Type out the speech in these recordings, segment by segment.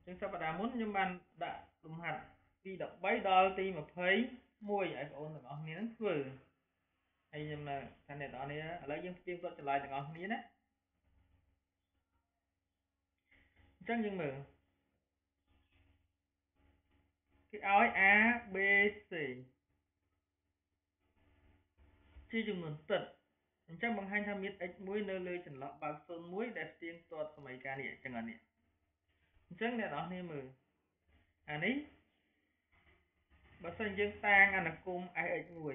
ចឹងសប្តាហ៍មុនខ្ញុំបានដាក់លំហាត់ទី13ដល់ទី21ឲ្យបងប្អូនទាំងអស់គ្នានឹងធ្វើហើយខ្ញុំថាអ្នកទាំងអស់គ្នាឥឡូវយើងផ្ទៀងផ្ទាត់ចម្លើយទាំងអស់គ្នាណាអញ្ចឹងយើងមើលគេឲ្យ A B C ជាចំនួនទិដ្ឋអញ្ចឹងបង្ហាញថាមាន x1 នៅលើចន្លោះបើក01ដែលផ្ទៀងផ្ទាត់សមីការនេះអញ្ចឹងអានេះអញ្ចឹងអ្នកនរគ្នាមើលអានេះបើសិនយើងតាំងអនុគម fx1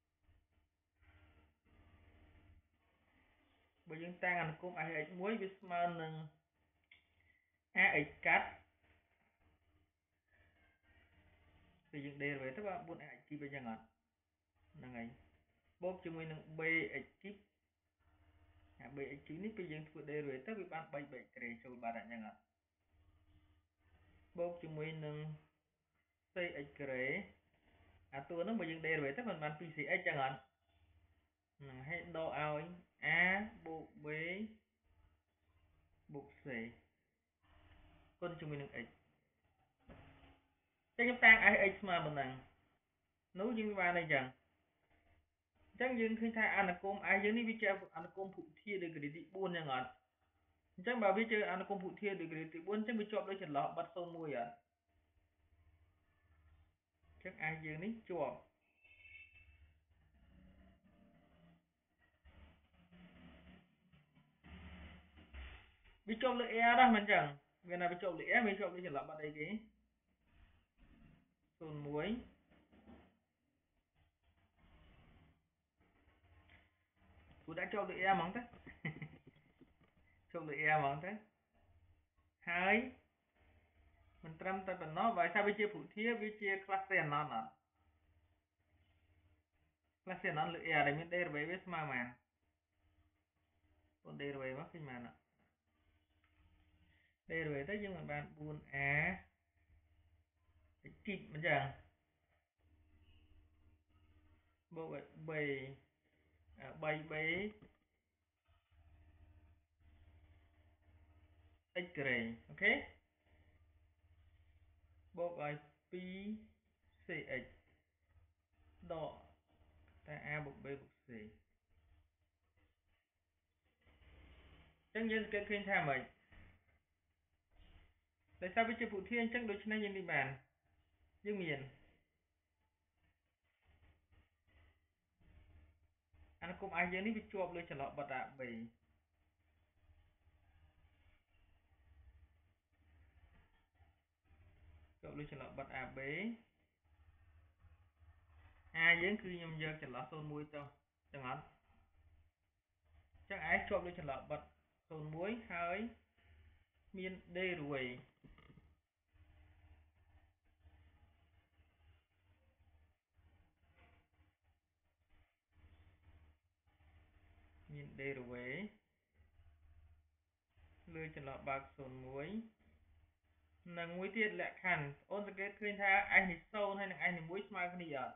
បើយើងតាំងអនុគម fx1 វាស្មើនឹង ax កាត់ពេលយើង derivative ទៅបាទ 4ax គីបអញ្ចឹងអត់ហ្នឹងហើយបូកជាមួយនឹង bx គីបអា bx គីបនេះពេលយើងធ្វើ derivative ទៅវាបាន 3b ក្រេចូលបាត់អញ្ចឹងអត់បូកជាមួយនឹង cx ក្រេអាតួហ្នឹងបើយើង derivative ទៅมันបាន 2cx អញ្ចឹងអត់ហ្នឹងហើយដកឲ្យ a បូក b បូក c គុណជាមួយនឹង x ចឹងខ្ញុំតាំង fx ស្មើប៉ុណ្ណឹងនោះយើងបានអីចឹងអញ្ចឹងយើងឃើញថាអនុគម i យើងនេះវាជាអនុគមភុធា degree ទី4ចឹងអត់អញ្ចឹងបើវាជាអនុគមភុធា degree ទី4អញ្ចឹងវាជាប់លើចន្លោះបិទ01អត់អញ្ចឹង i យើងនេះជាប់វាជាប់លើ air ដែរមិនអញ្ចឹងវាណាវាជាប់លើ air វាជាប់លើចន្លោះបិទអីគេ01គួរដាក់ជាប់លើ air ហ្មងទៅជាប់លើ air ហ្មងទៅហើយមិនត្រឹមតែប៉ុណ្ណោះបើថាវាជាភុធាវាជា class C anon អត់ class C anon លើ air ដែលមាន derivative វាស្មើប៉ុន្មានបង derivative មកឃើញប៉ុន្មានអត់ derivative ទៅយើងមិនបាន 4a គីបមិនចឹងបូកឲ្យ3b x ក្រេអូខេបូកឲ្យ 2cx ដកតែ a បូក b បូក c អញ្ចឹងយើងសង្កេតឃើញថាម៉េចដោយសារវាជាភុធាអញ្ចឹងដូច្នេះយើងនេះបានយើងមានអនុគម i យើងនេះវាជាប់លើចន្លោះបិទ AB ជាប់លើចន្លោះបិទ AB a យើងគឺខ្ញុំយកចន្លោះ01ចុះចឹងអត់អញ្ចឹង i ជាប់លើចន្លោះបិទ01ហើយមាន derivative មាន derivative លើចន្លោះបើក01និងមួយទៀតលក្ខខណ្ឌអូនសង្កេតឃើញថា s នេះ0ហើយនិង s នេះ1ស្មើគ្នាអត់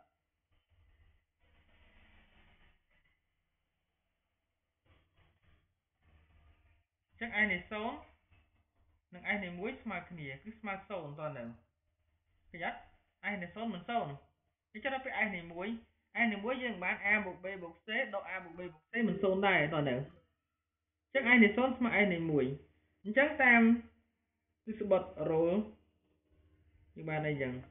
អញ្ចឹង s នេះ0និង s នេះ1ស្មើគ្នាគឺស្មើ0តើនៅឃើញអត់ s នេះ0មិន0អញ្ចឹងដល់ពេល s នេះ1 s នេះ1យើងបាន a បូក b បូក c ដក a បូក b បូក c មិន0ដែរតើនៅអញ្ចឹង s នេះ0ស្មើ s នេះ1អញ្ចឹងតាមទិសបត់ rule យើងបានអីចឹង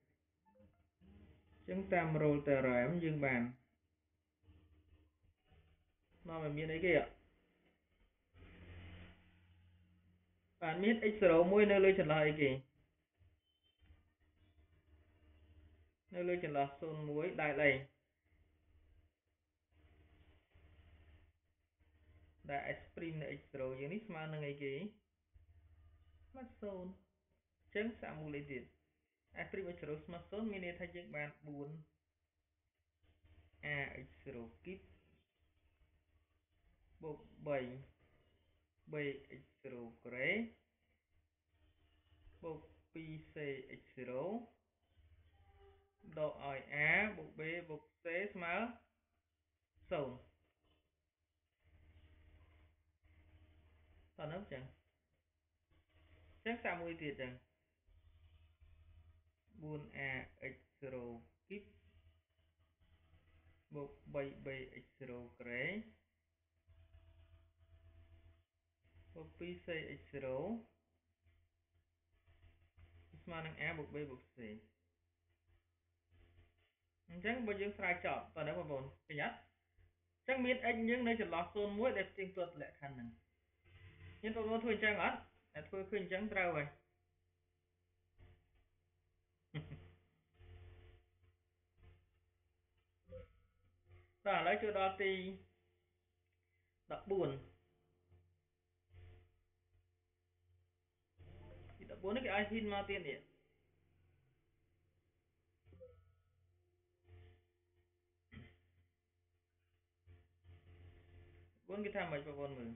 អញ្ចឹងតាម rule theorem យើងបាននាំឲ្យមានអីគេបានមាន x01 នៅលើចន្លោះអីគេនៅលើចន្លោះ01ដែលអីដែល s' នៅ x0 យើងនេះស្មើនឹងអីគេស្មើ0អញ្ចឹងសាកមូលអីទៀត s' x0 ស្មើ0មានន័យថាយើងបាន 4ax0 គីបបូក 3bx0 ក្រេបូក 2cx0 ដកឲ្យ a បូក b បូក c ស្មើ0តើនៅអញ្ចឹងសាកមួយទៀតអញ្ចឹង 4a x0 kíp bột 3b x0 ក្រេ បូក 2c x0 ស្មើនឹង a បូក b បូក c អញ្ចឹងបើយើងស្រាវចប់តើបងប្អូនឃើញអត់អញ្ចឹងមាន x យើងនៅចន្លោះ0 1ដែលផ្ទៀងផ្ទាត់លក្ខខណ្ឌហ្នឹងមានបងប្អូនធ្វើអញ្ចឹងអត់តែធ្វើឃើញអញ្ចឹងត្រូវហើយតើឥឡូវចូលដល់ទី14ទី14នេះគេឲ្យហ៊ីនមកទៀតនេះ14គេថាម៉េចបងប្អូនមើល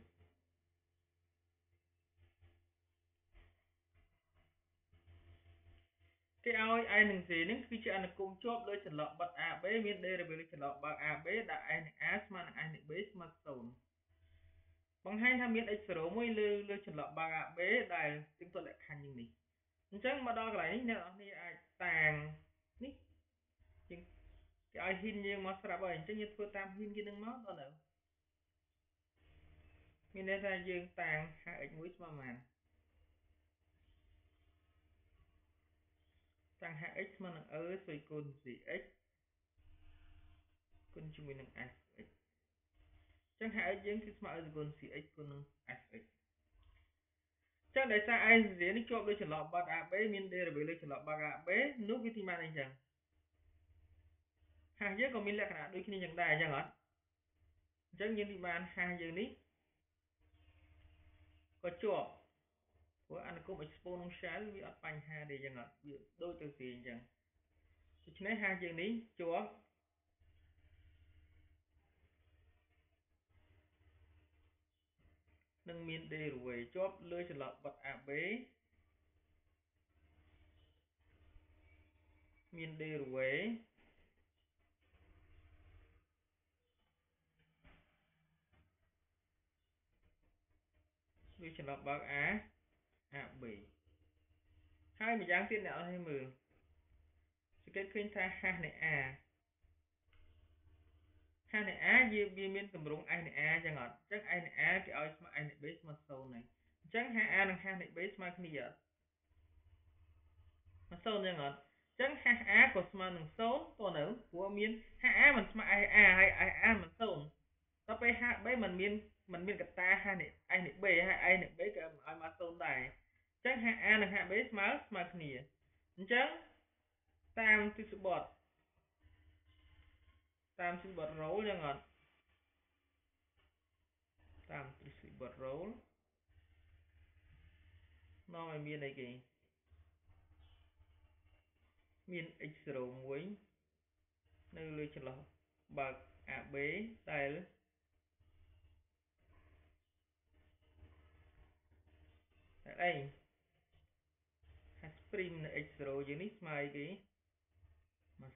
គេឲ្យ i និង j នេះគឺជាអនុគមជាប់លើចន្លោះបិទ AB មាន derivative ចន្លោះបើក AB ដែល i និង a ស្មើនឹង i និង b ស្មើ0បង្ហាញថាមាន x0 មួយលើចន្លោះបើក AB ដែលផ្ទៀងផ្ទាត់លក្ខខណ្ឌយ៉ាងនេះអញ្ចឹងមកដល់កន្លែងនេះអ្នកនរគ្នាអាចតាំងនេះយើងគេឲ្យហ៊ីនយើងមកស្រាប់ហើយអញ្ចឹងយើងធ្វើតាមហ៊ីនគេនឹងមកដល់នៅមានន័យថាយើងតាំង hx1 ស្មើប៉ុន្មានតាំង hx ស្មើនឹង e ស្វ័យគុណ cx គុណជាមួយនឹង fx អញ្ចឹង hx យើងគឺស្មើ e ស្វ័យគុណ cx គុណនឹង fx អញ្ចឹងដោយសារ i និង j នេះជាប់លើចន្លោះបត់ AB មាន derivative លើចន្លោះបត់ AB នោះវាទីម៉ានអីចឹងហាស់យើងក៏មានលក្ខណៈដូចគ្នាចឹងដែរអញ្ចឹងអត់អញ្ចឹងយើងទីបានហាស់យើងនេះក៏ជាប់ព្រោះអនុគម exponential វាអត់បញ្ហាទេអញ្ចឹងអត់វាដូចទៅគ្នាអញ្ចឹងដូច្នេះហាស់យើងនេះជាប់នឹងមាន derivative ជាប់លើចន្លោះបត់ AB មាន derivative លើចន្លោះបើក A AB ហើយម្យ៉ាងទៀតអ្នកនរគ្នាមើលសង្កេតឃើញថាហាស់នៃ A ហាស់នៃ A វាមានតម្រង់ s នៃ A អញ្ចឹងអត់អញ្ចឹង s នៃ A គេឲ្យស្មើ s នៃ B ស្មើ0ហ្នឹងអញ្ចឹងហាស់ A និងហាស់នៃ B ស្មើគ្នាអត់មក0អញ្ចឹងអត់អញ្ចឹងហាស់ A ក៏ស្មើនឹង0តើនៅព្រោះមានហាស់ A មិនស្មើ s A ហើយ s A មិន0ដល់ពេលហាស់ B មិនមានកតាហាស់នៃ s នៃ B ហើយ s នៃ B ក៏ឲ្យមក0ដែរអញ្ចឹងហាស់ A និងហាស់ B ស្មើគ្នាអញ្ចឹងតាមទិសបត់រ៉ូលអញ្ចឹងអត់តាមទិសបត់រ៉ូលនាំឲ្យមានអីគេមាន x01 នៅលើចន្លោះបើក AB ដែលអី hash prime នៅ x0 យើងនេះស្មើអីគេមក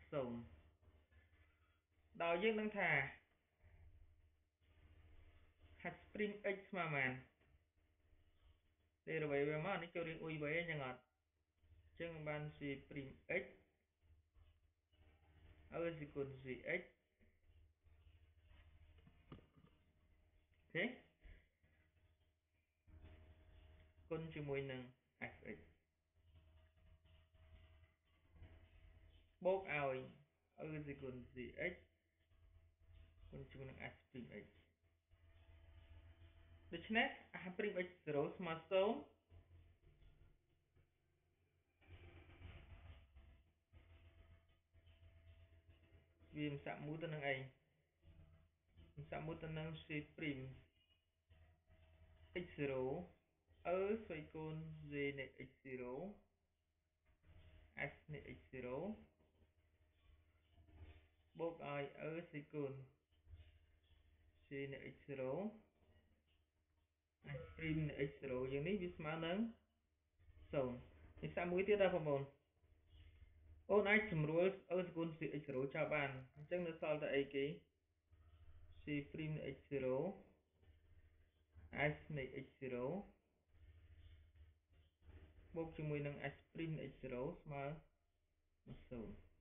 0ដោយយើងដឹងថា hash prime x ស្មើប៉ុន្មានderivative វាមកនេះចូលរៀងអ៊ុយវិញអញ្ចឹងអត់អញ្ចឹងបាន c prime x អឺស៊ីគុណ cx អូខេគុណជាមួយនឹង fx បូកឲ្យអឺស៊ីគុណ cx គុណជាមួយនឹង s prime x ដូច្នេះ s prime x0 ស្មើ0វាមិនសាក់មួយទៅនឹងអីមិនសាក់មួយទៅនឹង c prime x0 អឺស្វ័យគុណ j នៃ x0 s នៃ x0 បូកឲ្យអឺស្វ័យគុណ c នៃ x0 s prime នៃ x0 យ៉ាងនេះវាស្មើនឹង0នេះសាក់មួយទៀតដែរបងប្អូនអូនអាចស្រួលអឺសគុណ cx0 ចោលបានអញ្ចឹងនៅសល់តែអីគេ c prime នៃ x0 s នៃ x0 បូកជាមួយនឹង s prime នៃ x0 ស្មើ 0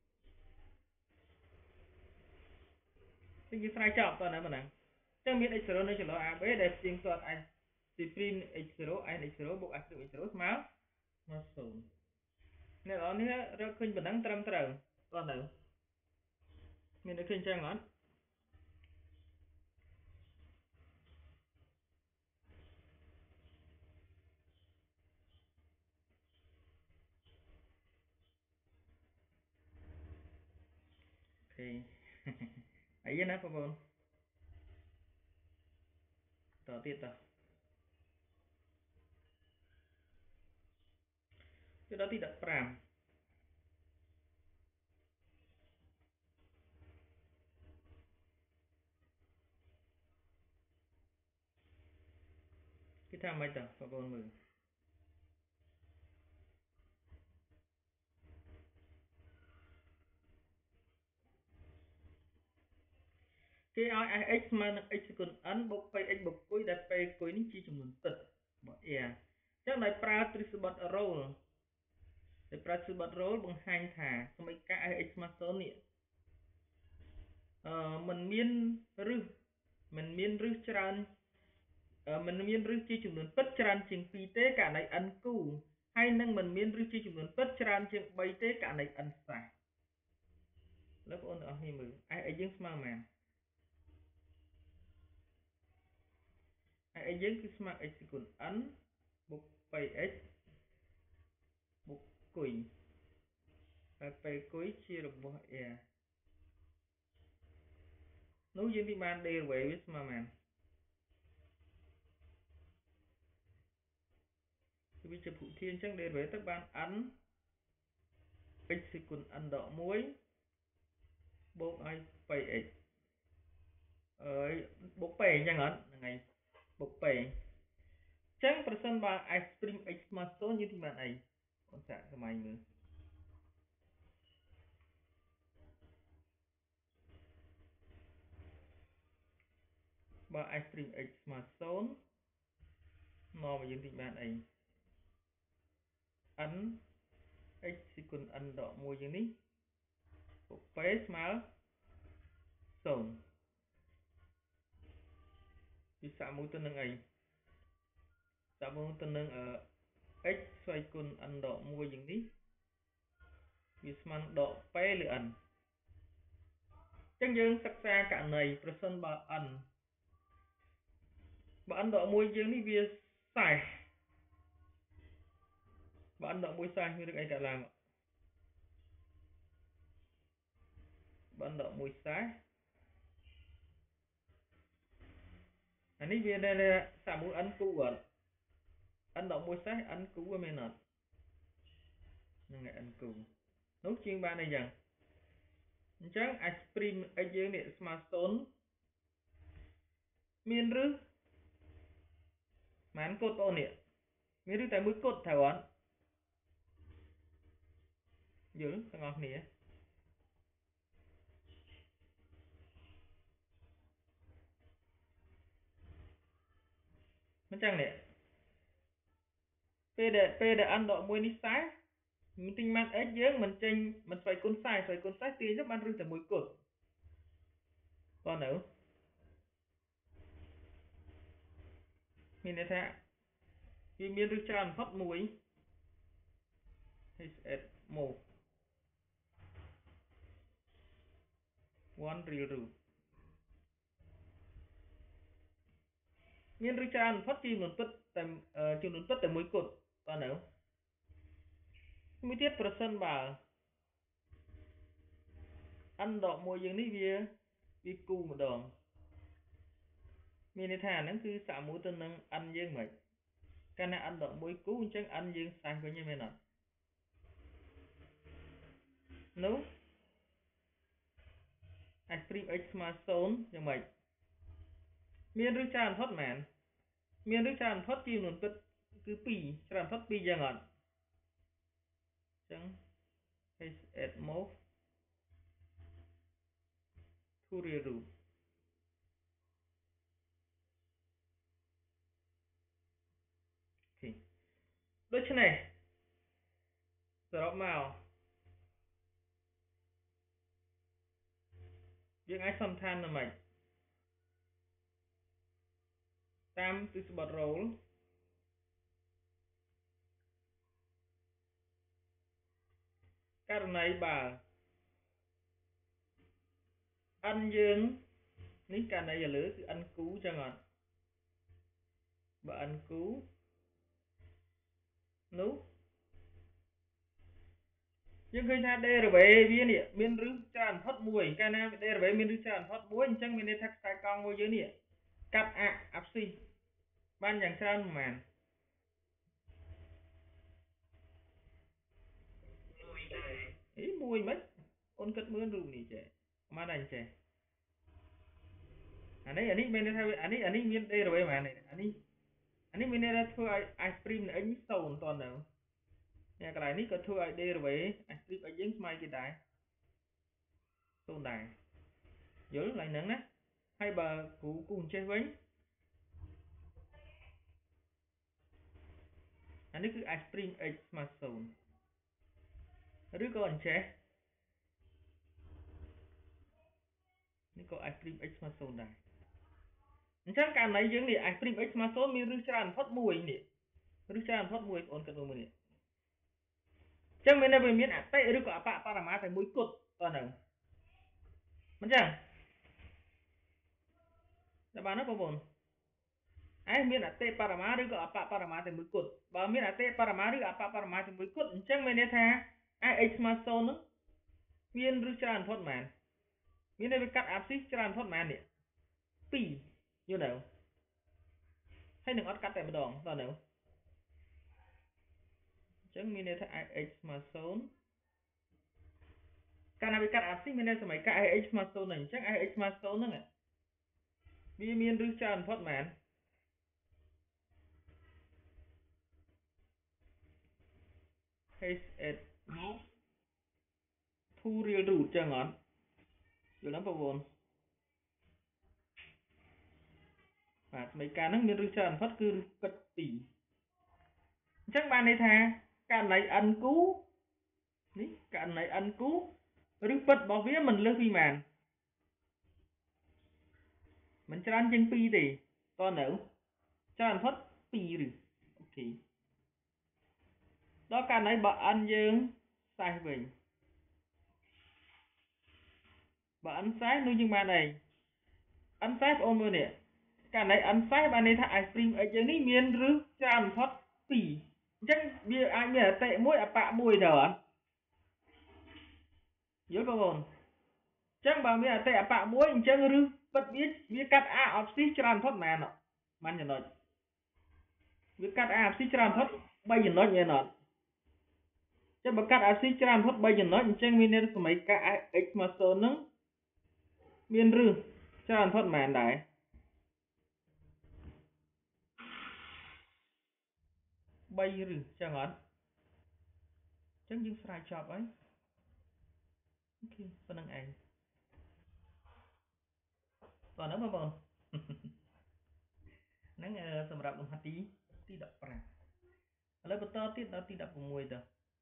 ពេលយើងស្រាវចប់តើនៅប៉ុណ្ណឹងចឹងមាន x0 នៅចន្លោះ AB ដែលផ្ទៀងផ្ទាត់ C' x0 n x0 បូក S' x0 ស្មើ0អ្នកនរនេះរកឃើញប៉ុណ្ណឹងត្រឹមត្រូវតើនៅមានតែឃើញចឹងអត់អូខេអីណាបងប្អូនតទៀតតគឺដល់ទី15គេថាម៉េចតបងប្អូនមើលគេឲ្យ fx ស្មើនឹង x គុណ n បូក 2x បូកគុយដែល p គុយនេះជាចំនួនពិតបើ a អញ្ចឹងដោយប្រើទ្រឹស្ដីបត់ roll ដោយប្រើទ្រឹស្ដីបត់ roll បង្ហាញថាសមីការ fx ស្មើ0នេះมันមានរឹសมันមានរឹសច្រើនมันមានរឹសជាចំនួនពិតច្រើនជាង2ទេករណី n គូហើយនឹងมันមានរឹសជាចំនួនពិតច្រើនជាង3ទេករណី n សាសលើបងប្អូនទាំងអស់គ្នាមើល fx យើងស្មើប៉ុន្មានfx យើងគឺស្មើ x គុណ n បូក 2x បូកគុយហើយ p គុយជារបស់ a នោះយើងទីបាន derivative វាស្មើប៉ុន្មានគឺវាជាភូមិធាតុអញ្ចឹង derivative ទៅបាន n x គុណ n ដក1បូកឲ្យ 2x បូក p អញ្ចឹងអត់ហ្នឹងហើយបូក p អញ្ចឹងប្រសិនបើ f' x ស្មើ0យើងទីបានអីអូនសាកសម័យមើលបើ f' x ស្មើ0នាំឲ្យយើងទីបានអី n x គុណ n ដក1យ៉ាងនេះបូក p ស្មើ0វាសាកមួយទៅនឹងអីសាកមួយទៅនឹងx ស្វ័យគុណ n ដក1យ៉ាងនេះវាស្មើនឹងដក p ឬ n អញ្ចឹងយើងសិក្សាករណីប្រសិនបើ n បើ n ដក1យើងនេះវា40បើ n ដក1 40មានរឿងអីកើតឡើងបើ n ដក1 40អានេះវានៅសាកមួយ n គូអត់ n ដក1 40 n គូមែនអត់ហ្នឹងហើយ n គូនោះជាងបានអីយ៉ាងអញ្ចឹង h' x យើងនេះស្មើ0មានឬប៉ុន្មានកូដបងនេះមានឬតែមួយកូដត្រូវអត់យល់ទាំងអស់គ្នាមិនចឹងនេះពេលដែល n ដក1នេះ40មានទិញម៉ាត់ x យើងមិនចេញមិនស្វ័យគុណ40ស្វ័យគុណ40ទាញទៅបានឬតែមួយកូដតើនៅមានន័យថាវាមានឬច្រើនបំផុត1 hs move 1 real root មានឬច្រើនបំផុតជាចំនួនពិតតែចំនួនពិតតែមួយកូដតើនៅមួយទៀតប្រសិនបើ n ដក1យើងនេះវាគូម្ដងមានន័យថាហ្នឹងគឺសាកមួយទៅនឹង n យើងមិនកាលណា n ដក1គូអញ្ចឹង n យើង40វិញមែនអត់នោះ h' x ស្មើ0យ៉ាងម៉េចមានឬច្រើនបំផុតមែនមានឬច្រើនបំផុតជាចំនួនពិតគឺ2ច្រើនបំផុត2យ៉ាងអត់អញ្ចឹង h at move 2 real root អូខេដូច្នេះសរុបមកយើងអាចសន្និដ្ឋានណាមិចតាមទិសបត់ roll ករណីបើ n យើងនេះករណីឥឡូវគឺ n គូចឹងអត់បើ n គូនោះយើងឃើញថា derivative វានេះមានឫសច្រើនបំផុតមួយកាលណា derivative មានឫសច្រើនបំផុតមួយអញ្ចឹងមានន័យថាខ្សែកង់មួយយើងនេះកាត់អាប់ស៊ីសបានយ៉ាងច្រើនប្រហែល1ដែរអី1មិនអូនគិតមើលរូបនេះចេះប្រហែលដែរចេះអានេះមានន័យថាអានេះមាន derivative ប្រហែលអានេះមានន័យថាធ្វើឲ្យ i' នៃ x នេះ0តើនៅនេះកន្លែងនេះក៏ធ្វើឲ្យ derivative i' x យើងស្មើគេដែរ0ដែរយល់ឡើងហ្នឹងណាហើយបើគ្រូអញ្ចេះវិញអានេះគឺ i' x ស្មើ0ឬក៏អញ្ចេះនេះក៏ i' x ស្មើ0ដែរអញ្ចឹងករណីយើងនេះ i' x ស្មើ0មានឫសច្រើនបំផុតមួយនេះឫសច្រើនបំផុតមួយបងប្អូនគិតមើលនេះអញ្ចឹងមានន័យវាមានអតិឬក៏អបបរមាតែមួយគត់តើនៅមិនអញ្ចឹងតែបានណាបងប្អូនមានអតិបរមាឬក៏អបបរមាតែមួយគត់បើមានអតិបរមាឬអបបរមាតែមួយគត់អញ្ចឹងមានន័យថា i' x ស្មើ0នឹងមានឫសច្រើនបំផុតមែនមានន័យវាកាត់អាប់ស៊ីសច្រើនបំផុតមែននេះ2យល់ទៅហើយនឹងអត់កាត់តែម្ដងតើនៅអញ្ចឹងមានន័យថា i' x ស្មើ0កាលណាវាកាត់អាប់ស៊ីសមានន័យសម័យកាត់ i' x ស្មើ0ហ្នឹងអញ្ចឹង i' x ស្មើ0ហ្នឹងវាមានឫសច្រើនបំផុតមែនh8 មក2 real root ចឹងអត់យល់ទេបងប្អូនបាទសម័យកាលហ្នឹងមានឫសច្រើនបំផុតគឺឫសពិត2អញ្ចឹងបានន័យថាករណី n គូនេះករណី n គូឫសពិតរបស់វាមិនលើសពីប៉ុន្មានមិនច្រើនជាង2ទេតើនៅច្រើនបំផុត2ឬអូខេដល់ករណីបើ n យើងសេសវិញបើ n សេសនោះយើងបានអី n សេសបងប្អូនមើលនេះករណី n សេសបានន័យថា i' x យើងនេះមានឫសច្រើនបំផុត2អញ្ចឹងវាអាចមានអតិមួយអបមួយទៅអត់យល់បងប្អូនអញ្ចឹងបើមានអតិអបមួយអញ្ចឹងឫសពិតវាកាត់ a អបស៊ីច្រើនបំផុតមែនអត់បានចំណុចវាកាត់ a អបស៊ីច្រើនបំផុត3ចំណុចមែនអត់ចឹងបើកាត់ a ច្រើនបំផុត3ចំណុចអញ្ចឹងមានន័យថាសម័យកាល x ស្មើ0ហ្នឹងមានឫសច្រើនបំផុតមែនដែរ3ឫសចឹងអត់ចឹងយើងស្រាវចប់ហើយអូខេប៉ុណ្្នឹងឯងតោះហ្នឹងបងប្អូនហ្នឹងសម្រាប់លំហាត់ទី15ឥឡូវបន្តទៀតដល់ទី16ទៅ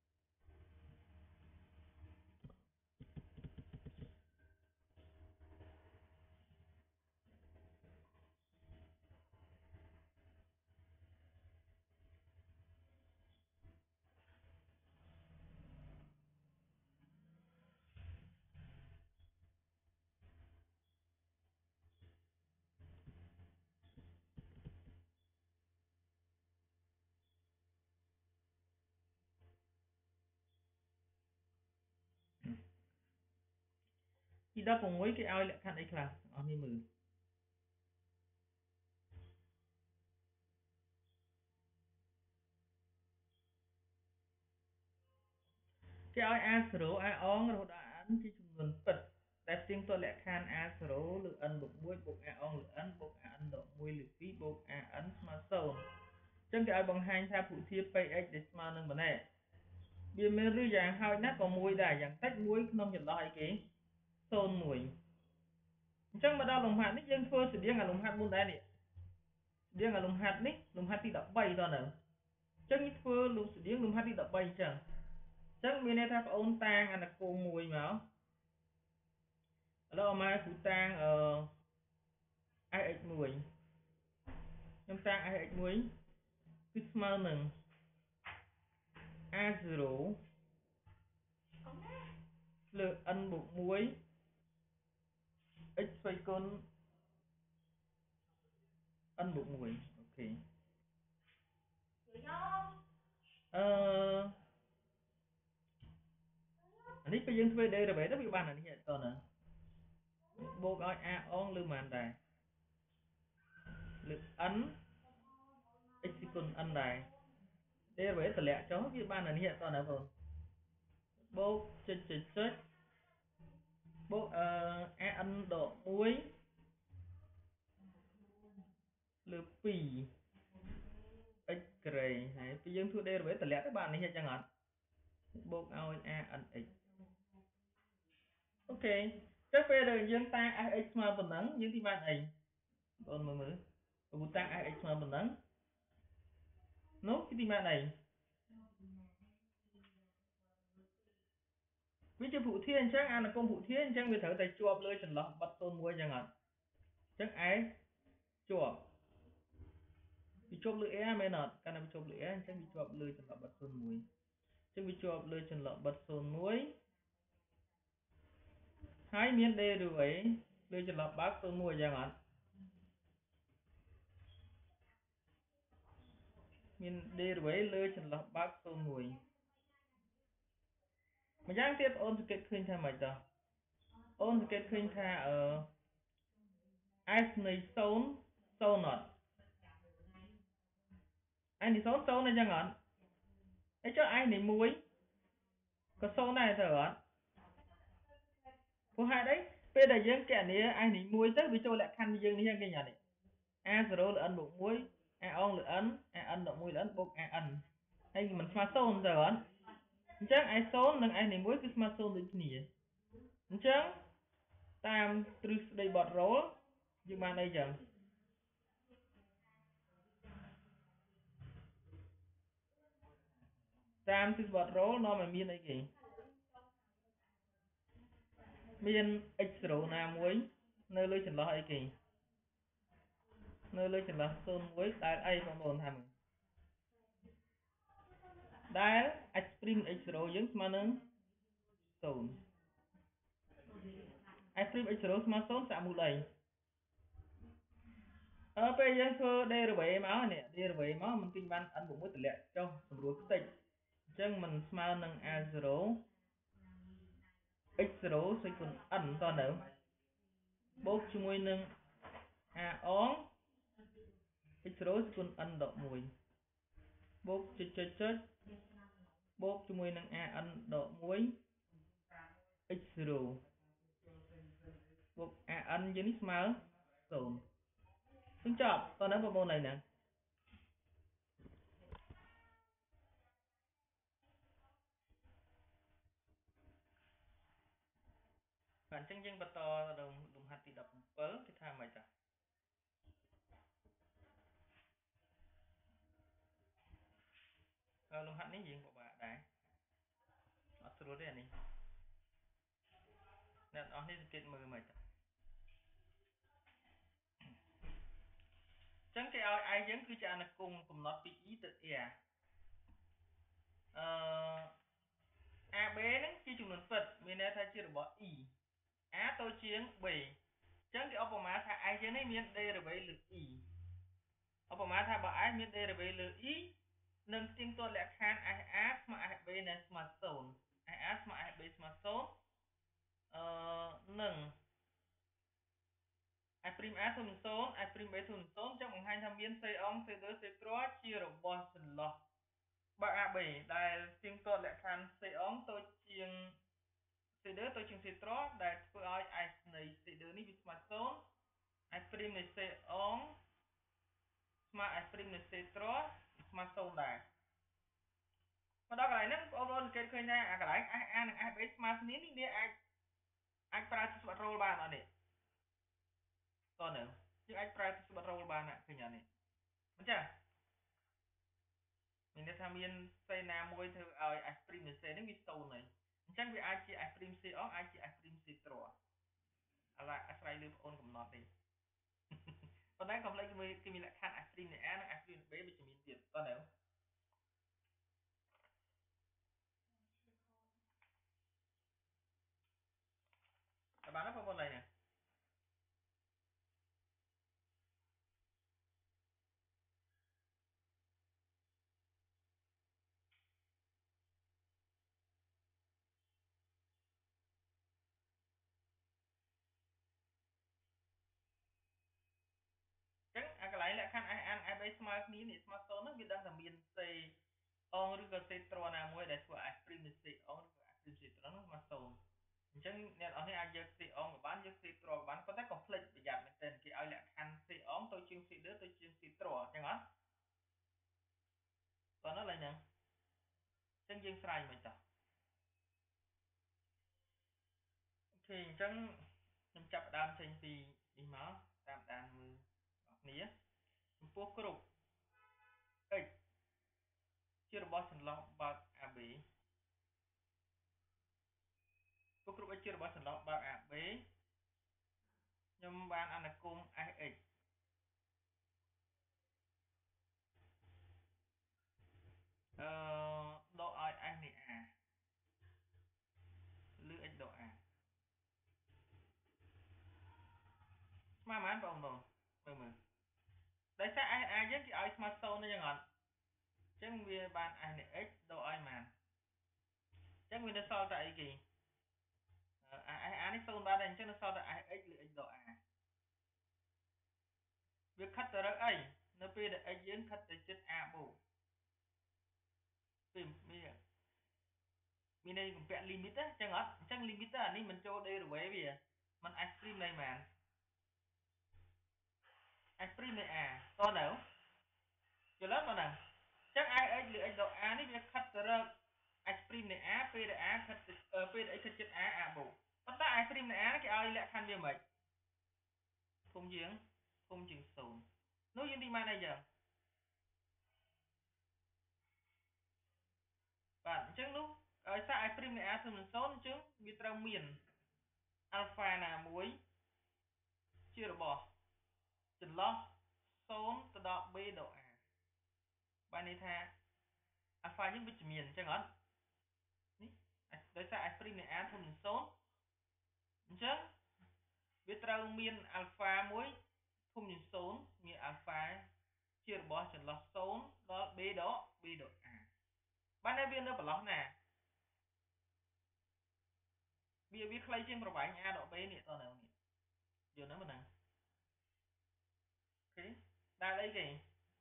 ទី16គេឲ្យលក្ខខណ្ឌអីខ្លះអស់នេះមើលគេឲ្យ a0 a អងរហូតដល់ n ជាចំនួនពិតដែលផ្ទៀងផ្ទាត់លក្ខខណ្ឌ a0 លើ n បូក1បូក a អងលើ n បូក an ដក1លើ2បូក an ស្មើ0អញ្ចឹងគេឲ្យបង្ហាញថាភូសភាគ px ដែលស្មើនឹងប៉ុណ្ណេះវាមានឬយ៉ាងហោចណាស់ក៏1ដែរយ៉ាងតិច1ក្នុងចន្លោះអីគេ0 1អញ្ចឹងមកដល់លំហាត់នេះយើងធ្វើស្តៀងអាលំហាត់មុនដែរនេះស្តៀងអាលំហាត់នេះលំហាត់ទី13តើនៅអញ្ចឹងធ្វើស្តៀងលំហាត់ទី13អញ្ចឹងមានន័យថាបងអូនតាងអានគោ1មកឥឡូវមកគ្រូតាំងix1 ខ្ញុំតាំង ix1 គឺស្មើនឹង a0 លើ n បូក1 x ស្វ័យគុណ n បូក1អូខេអានេះពេលយើងធ្វើ derivative ទៅវាបានអានេះអត់តណាបូកឲ្យ a អងលើប៉ុន្មានដែរលើ n x ស្វ័យគុណ n ដែរ derivative តម្លាក់ចុះវាបានអានេះអត់តណាបងបូកចុចបូកan ដក1លើ2 x ក្រេហើយពេលយើងធ្វើ derivative តម្លាក់ទៅបាននេះអញ្ចឹងអត់បូកឲ្យ anx អូខេទៅពេលដែលយើងតាំង fx ស្មើប៉ុណ្ណឹងយើងទីបានអីបងមើលពូតាំង fx ស្មើប៉ុណ្ណឹងនោះគឺទីបានអីវាជាភូធាអញ្ចឹងអានុគមភូធាអញ្ចឹងវាត្រូវតែជាប់លើចន្លោះបិទ01អញ្ចឹងអត់អញ្ចឹង s ជាប់វាជាប់លើ a មែនអត់កាលណាវាជាប់លើ a អញ្ចឹងវាជាប់លើចន្លោះបិទ01អញ្ចឹងវាជាប់លើចន្លោះបិទ01ហើយមាន derivative លើចន្លោះបាក់01អញ្ចឹងអត់មាន derivative លើចន្លោះបាក់01ម្យ៉ាងទៀតបងអូនសង្កេតឃើញថាម៉េចតោះអូនសង្កេតឃើញថាs នៃ0 0អត់ឯនេះ0 0អញ្ចឹងអត់អីចុះឯនេះ1ក៏0ដែរទៅអត់ព្រោះហេតុអីពេលដែលយើងកណនាឯនេះ1ទៅវាចូលលក្ខខណ្ឌយើងនេះឃើញអត់a0 លើ n បូក1 a អងលើ n an ដក1លើ n បូក an ហើយមិនស្មើ0ទៅអត់អញ្ចឹងឯ0និងឯនេះ1គឺស្មើ0ដូចគ្នាអញ្ចឹងតាមទ្រឹស្ដីបត់រ៉ូលយើងបានអីចឹងតាមទ្រឹស្ដីបត់រ៉ូលនាំឲ្យមានអីគេមាន x0 ណាមួយនៅលើចន្លោះអីគេនៅលើចន្លោះ01ដែលអីបងប្អូនថាមើលដែល x' x0 យើងស្មើនឹង0 x' x0 ស្មើ0សាកមូលអីពេលយើងធ្វើ derivative មកនេះ derivative មកមិនពេញបាន n បូក1តម្លាក់ចុះស្រួលខ្ទេចអញ្ចឹងមិនស្មើនឹង a0 x0 សេគុណ n តើនៅបូកជាមួយនឹង a អង x0 សេគុណ n ដក1បូកចុចបូកជាមួយនឹង an ដក1 x0 បូក an យើងនេះស្មើ0ខ្ញុំចប់តើនៅបងប្អូនអីហ្នឹងបាទអញ្ចឹងយើងបន្តដល់លំហាត់ទី17គេថាម៉េចតាលំហាត់នេះយើងពិបាកដែរអត់ស្រួលទេអានេះអ្នកនរនេះសង្កេតមើលមិនតាអញ្ចឹងគេឲ្យ i យើងគឺជាអនុគមកំណត់ពី e ទៅ a ab ហ្នឹងជាចំនួនពិតមានន័យថាជារបស់ e a តូចជាង b អញ្ចឹងគេឧបមាថា i យើងនេះមាន derivative លើ e ឧបមាថាបើ i មាន derivative លើ e នឹងផ្ទៀងផ្ទាត់លក្ខខណ្ឌ sa ស្មើ sb និងស្មើ0 sa ស្មើ sb ស្មើ0នឹង s' a ធូរនឹង0 s' b ធូរនឹង0អញ្ចឹងបង្ហាញថាមានសេអងសេដឺសេត្រជារបស់ចន្លោះបើក AB ដែលផ្ទៀងផ្ទាត់លក្ខខណ្ឌសេអងតូចជាងសេដឺតូចជាងសេត្រដែលធ្វើឲ្យ s នៃសេដឺនេះវាស្មើ0 s' នៃសេអងស្មើ s' នៃសេត្រស្មើ0ដែរមកដល់កន្លែងហ្នឹងបងប្អូនសង្កេតឃើញថាអាកន្លែង SA និង SB ស្មើគ្នានេះវាអាចប្រើទិសវត្សរ៉ូលបានអត់នេះតើនៅយើងអាចប្រើទិសវត្សរ៉ូលបានឃើញអត់នេះអញ្ចឹងមានន័យថាមានសេណាមួយធ្វើឲ្យ s' នៃសេនេះវា0ហើយអញ្ចឹងវាអាចជា s' សេអងអាចជា s' សេត្រអាស្រ័យលើបងអូនកំណត់ទេប៉ុន្តែកំឡុងគេមានលក្ខខណ្ឌ A' នៃ A និង A' នៃ B វិជ្ជមានទៀតតើនៅតែបានណាបងប្អូនឡើយណាចឹងអាកន្លែងលក្ខខណ្ឌ A និង A' ស្មើគ្នានេះស្មើ0ហ្នឹងវាដឹងថាមានសេអងឬក៏សេត្រណាមួយដែលធ្វើ A' នៃសេអងឬក៏ A' សេត្រហ្នឹងស្មើ0អញ្ចឹងអ្នកនរនេះអាចយកសេអងក៏បានយកសេត្រក៏បានប៉ុន្តែកុំភ្លេចប្រយ័ត្នមែនទែនគេឲ្យលក្ខខណ្ឌសេអងទៅជាងសេដឺទៅជាងសេត្រអញ្ចឹងអត់តោះនោះឡើយហ្នឹងអញ្ចឹងយើងស្រាយមិនតោះអូខេអញ្ចឹងខ្ញុំចាប់ផ្ដើមចេញពីនេះមកតាមដានមើលអ្នកគ្នាចំពោះគ្រប់ x ជារបស់ចន្លោះបើក AB ពួកគ្រប់ x ជារបស់ចន្លោះបើក AB ខ្ញុំបានអនុគម SX ដកឲ្យ S នៃ A ឬ x ដក A ស្មើប៉ុន្មានបងប្អូនមើលដោយសារ S A យើងគេឲ្យស្មើ0អញ្ចឹងអត់អញ្ចឹងវាបាន S នៃ x ដកឲ្យប៉ុន្មានអញ្ចឹងវានៅសល់តែអីគេS A នេះ0បានតែអញ្ចឹងនៅសល់តែ SX ឬ x ដក A វាខិតទៅរកអីនៅពេលដែល x យើងខិតទៅជិត A បូកពេលមានន័យកំពាក់ limit ណាអញ្ចឹងអត់អញ្ចឹង limit អានេះមិនចូល derivative វាมัน x' នៃប៉ុន្មាន x' នៃ A តើនៅយល់ទេបងណាអញ្ចឹង x ឬ x ដក A នេះវាខិតទៅរក x' នៃ A ពេលដែល A ខិតពេលដែល x ខិតជិត A បូកប៉ុន្តែ x' នៃ A គេឲ្យលក្ខខណ្ឌវាមិនធំជាង0នោះយើងទីបានអីចឹងបាទអញ្ចឹងនោះឲ្យសារ x' នៃ A ធំជាង0អញ្ចឹងវាត្រូវមាន alpha ណាមួយជារបស់ចន្លោះ0ទៅដល់ b ដក A បានន័យថា alpha យើងវិជ្ជមានអញ្ចឹងអត់នេះដោយសារ x' នៃ A ធំជាង0អញ្ចឹងវាត្រូវមាន alpha មួយធំជាង0មាន alpha ជារបស់ចន្លោះ0ដល់ b ដក A បានន័យវានៅប្រឡោះណាវាខ្លីជាងប្រវែង A ដក B នេះតើនៅនេះយល់ហ្នឹងមិនហ្នឹងអូខេដែលអីគេ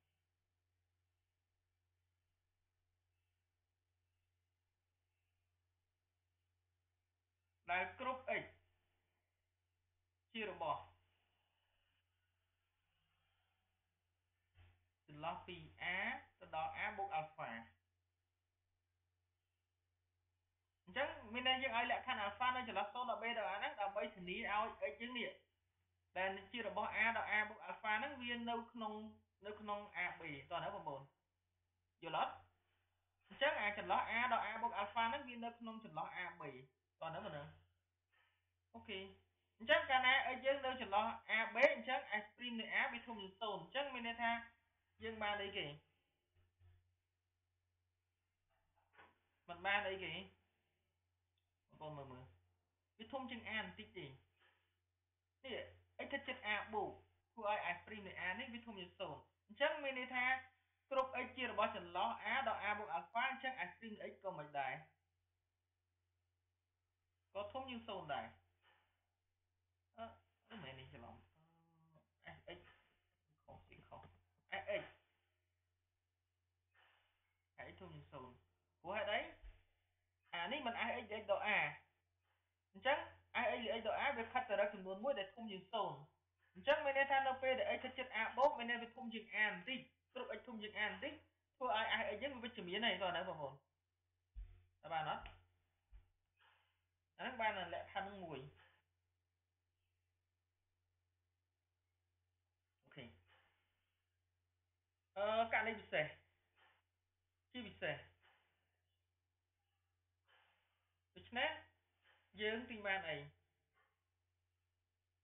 ដែលគ្រប់ x ជារបស់ចន្លោះពី A ទៅដល់ A បូក alpha អញ្ចឹងមានន័យយើងឲ្យលក្ខខណ្ឌ alpha នៅចន្លោះ0ដល់ b ដល់ A ហ្នឹងដើម្បីធានាឲ្យ x យើងនេះដែលជារបស់ A ដល់ A បូក alpha ហ្នឹងវានៅក្នុង AB តើណាបងប្អូនយល់អត់អញ្ចឹងចន្លោះ A ដល់ A បូក alpha ហ្នឹងវានៅក្នុងចន្លោះ AB តើណាបងណាអូខេអញ្ចឹងកាលណា x យើងនៅចន្លោះ AB អញ្ចឹង x' នៃ A វាធំជាង0អញ្ចឹងមានន័យថាយើងបានអីគេមិនបានអីគេបងប្អូនមើលវាធំជាង A បន្តិចទេនេះ x គិតចិត្ត A បូកធ្វើឲ្យ x' នៃ A នេះវាធំជាង0អញ្ចឹងមានន័យថាគ្រប់ x ជារបស់ចន្លោះ A ដល់ A បូក alpha អញ្ចឹង x' នៃ x ក៏មិនដែរក៏ធំជាង0ដែរមិនមែននេះច្រឡំ SX ខុសSX SX ធំជាង0ព្រោះហេតុអីអានេះមិន SX ឬ x ដល់ A អញ្ចឹង SX ឬ x ដល់ A វាខិតទៅរកចំនួនមួយដែលធំជាង0អញ្ចឹងមានន័យថានៅពេលដែល x ខិតជិត A បូកមានន័យវាធំជាង A បន្តិចគ្រប់ x ធំជាង A បន្តិចធ្វើឲ្យ SX យើងវាវិជ្ជមានហើយតើណាបងប្អូនតើបានអត់អាហ្នឹងបានលក្ខខណ្ឌមួយអូខេករណីពិសេសជាពិសេសដូច្នេះយើងទីបានអី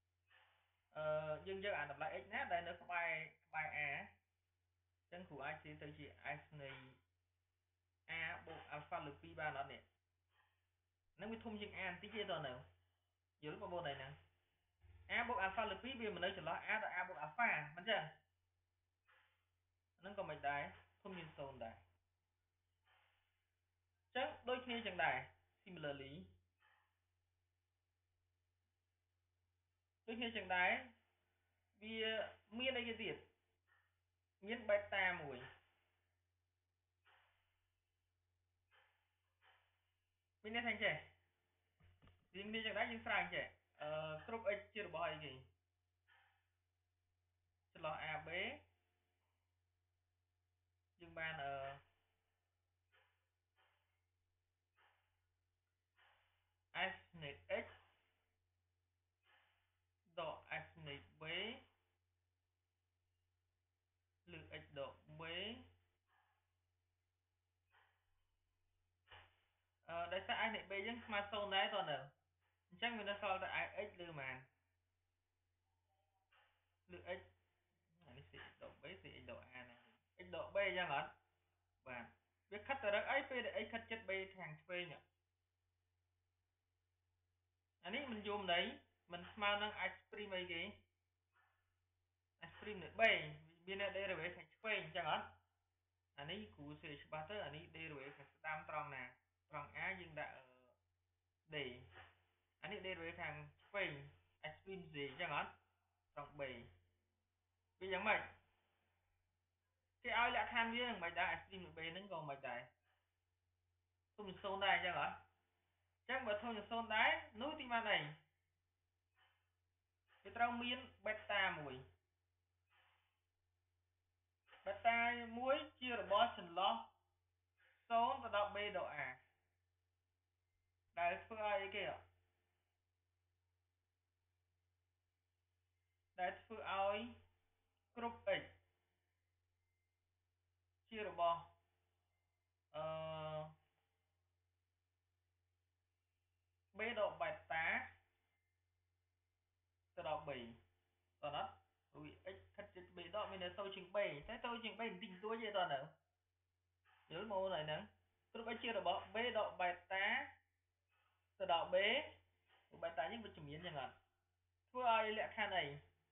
យើងយកអាតម្លៃ x ណាដែលនៅក្បែរa ចឹងគ្រូអាចនិយាយទៅជា s នៃ a បូក alpha លើ 2 បានអត់នេះហ្នឹងវាធំជាង a បន្តិចទេតើនៅយល់បងប្អូនហើយហ្នឹង a បូក alpha លើ 2 វាមិននៅចន្លោះ a ដល់ a បូក alpha មិនចឹងហ្នឹងក៏មិនដែរធំជាង0ដែរចឹងដូចគ្នាចឹងដែរ similarly ដូចគ្នាចឹងដែរវាមានអីគេទៀតមាន beta មួយមានន័យថាអញ្ចេះវាមានចឹងដែរយើងស្រាវអញ្ចេះគ្រប់ x ជារបស់អីគេចន្លោះ a b យើងបានs នៃ x ដក s នៃ b លើ x ដក b ដោយសារ s នៃ b យើងស្មើ0ដែរតើនៅអញ្ចឹងវានៅសល់តែ x លើប៉ុន្មានលើ x អានេះ cx ដក b cx ដក a ណា x ដក b អញ្ចឹងអត់បាទវាខិតទៅរកអីពេលដែល x ខិតជិត b ខាងឆ្វេងអានេះមិនយំន័យមិនស្មើនឹង s' អីគេ s' នៃ b មាន derivative ខាងឆ្វេងអញ្ចឹងអត់អានេះគ្រូសេច្បាស់ទៅអានេះ derivative ខាងស្ដាំត្រង់ណាត្រង់ a យើងដាក់ d អានេះ derivative ខាងឆ្វេង s' z អញ្ចឹងអត់ត្រង់ b វាយ៉ាងម៉េចគេឲ្យលក្ខខណ្ឌវាមិនដែរ s' នៃ b ហ្នឹងក៏មិនដែរធំជាង0ដែរអញ្ចឹងអត់អញ្ចឹងបើធំជាង0ដែរនោះទីបានអីវាត្រូវមាន beta មួយជារបស់ចន្លោះ0ទៅដល់ b ដល់ a ដែលធ្វើឲ្យអីគេដែលធ្វើឲ្យគ្រប់ x ជារបស់b ដក beta ទៅដល់ b តើណាព្រោះ x ខិតជិត b ដកមានតែតូចជាង b តែតូចជាង b បន្តិចបន្តួចទេតើនៅយល់មកអូនហើយហ្នឹងគ្រប់ x ជារបស់ b ដក beta ទៅដល់ b beta នេះវិជ្ជមានចឹងអត់ធ្វើឲ្យលក្ខខណ្ឌអី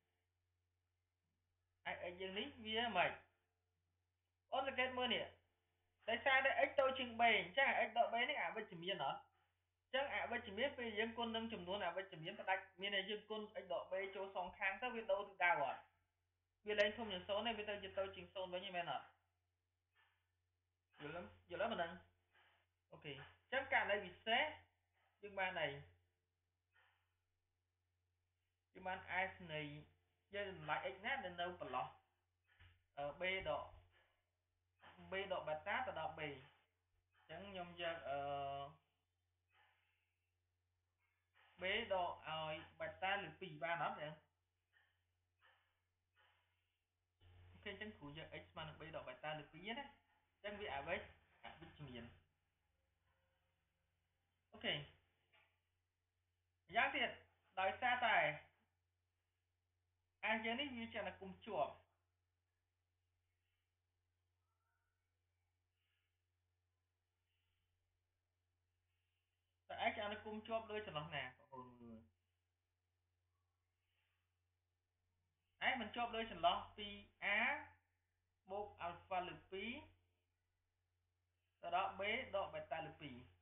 x យើងនេះវាមិនអូនសង្កេតមើលនេះដោយសារតែ x តូចជាង b អញ្ចឹង x ដក b នេះអវិជ្ជមានអត់អញ្ចឹងអវិជ្ជមានពេលយើងគុណនឹងចំនួនអវិជ្ជមានផ្ដាច់មានតែយើងគុណ x ដក b ចូលសងខាងទៅវាដូរទិសដៅអត់វាលែងធំជាង0ទេវាទៅជាតូចជាង0វិញមែនអត់យល់មិនហ្នឹងអូខេអញ្ចឹងករណីពិសេសយើងបានអីយើងបាន s នៃយើងតម្លៃ x ណាដែលនៅប្រឡោះb ដក beta ទៅដល់ b អញ្ចឹងខ្ញុំយកb ដកឲ្យ beta លើ2បានអត់ចឹងអូខេអញ្ចឹងគ្រូយក x ស្មើនឹង b ដក beta លើ2ណាអញ្ចឹងវាអវិជ្ជមានអូខេម្យ៉ាងទៀតដោយសារតែអាយើងនេះវាជាអនុគមជាប់តែអាចអនុគមជាប់លើចន្លោះណាបងប្អូនមើលឯងមិនជាប់លើចន្លោះពី a បូក alpha លើ2ទៅដល់ b ដក beta លើ2អត់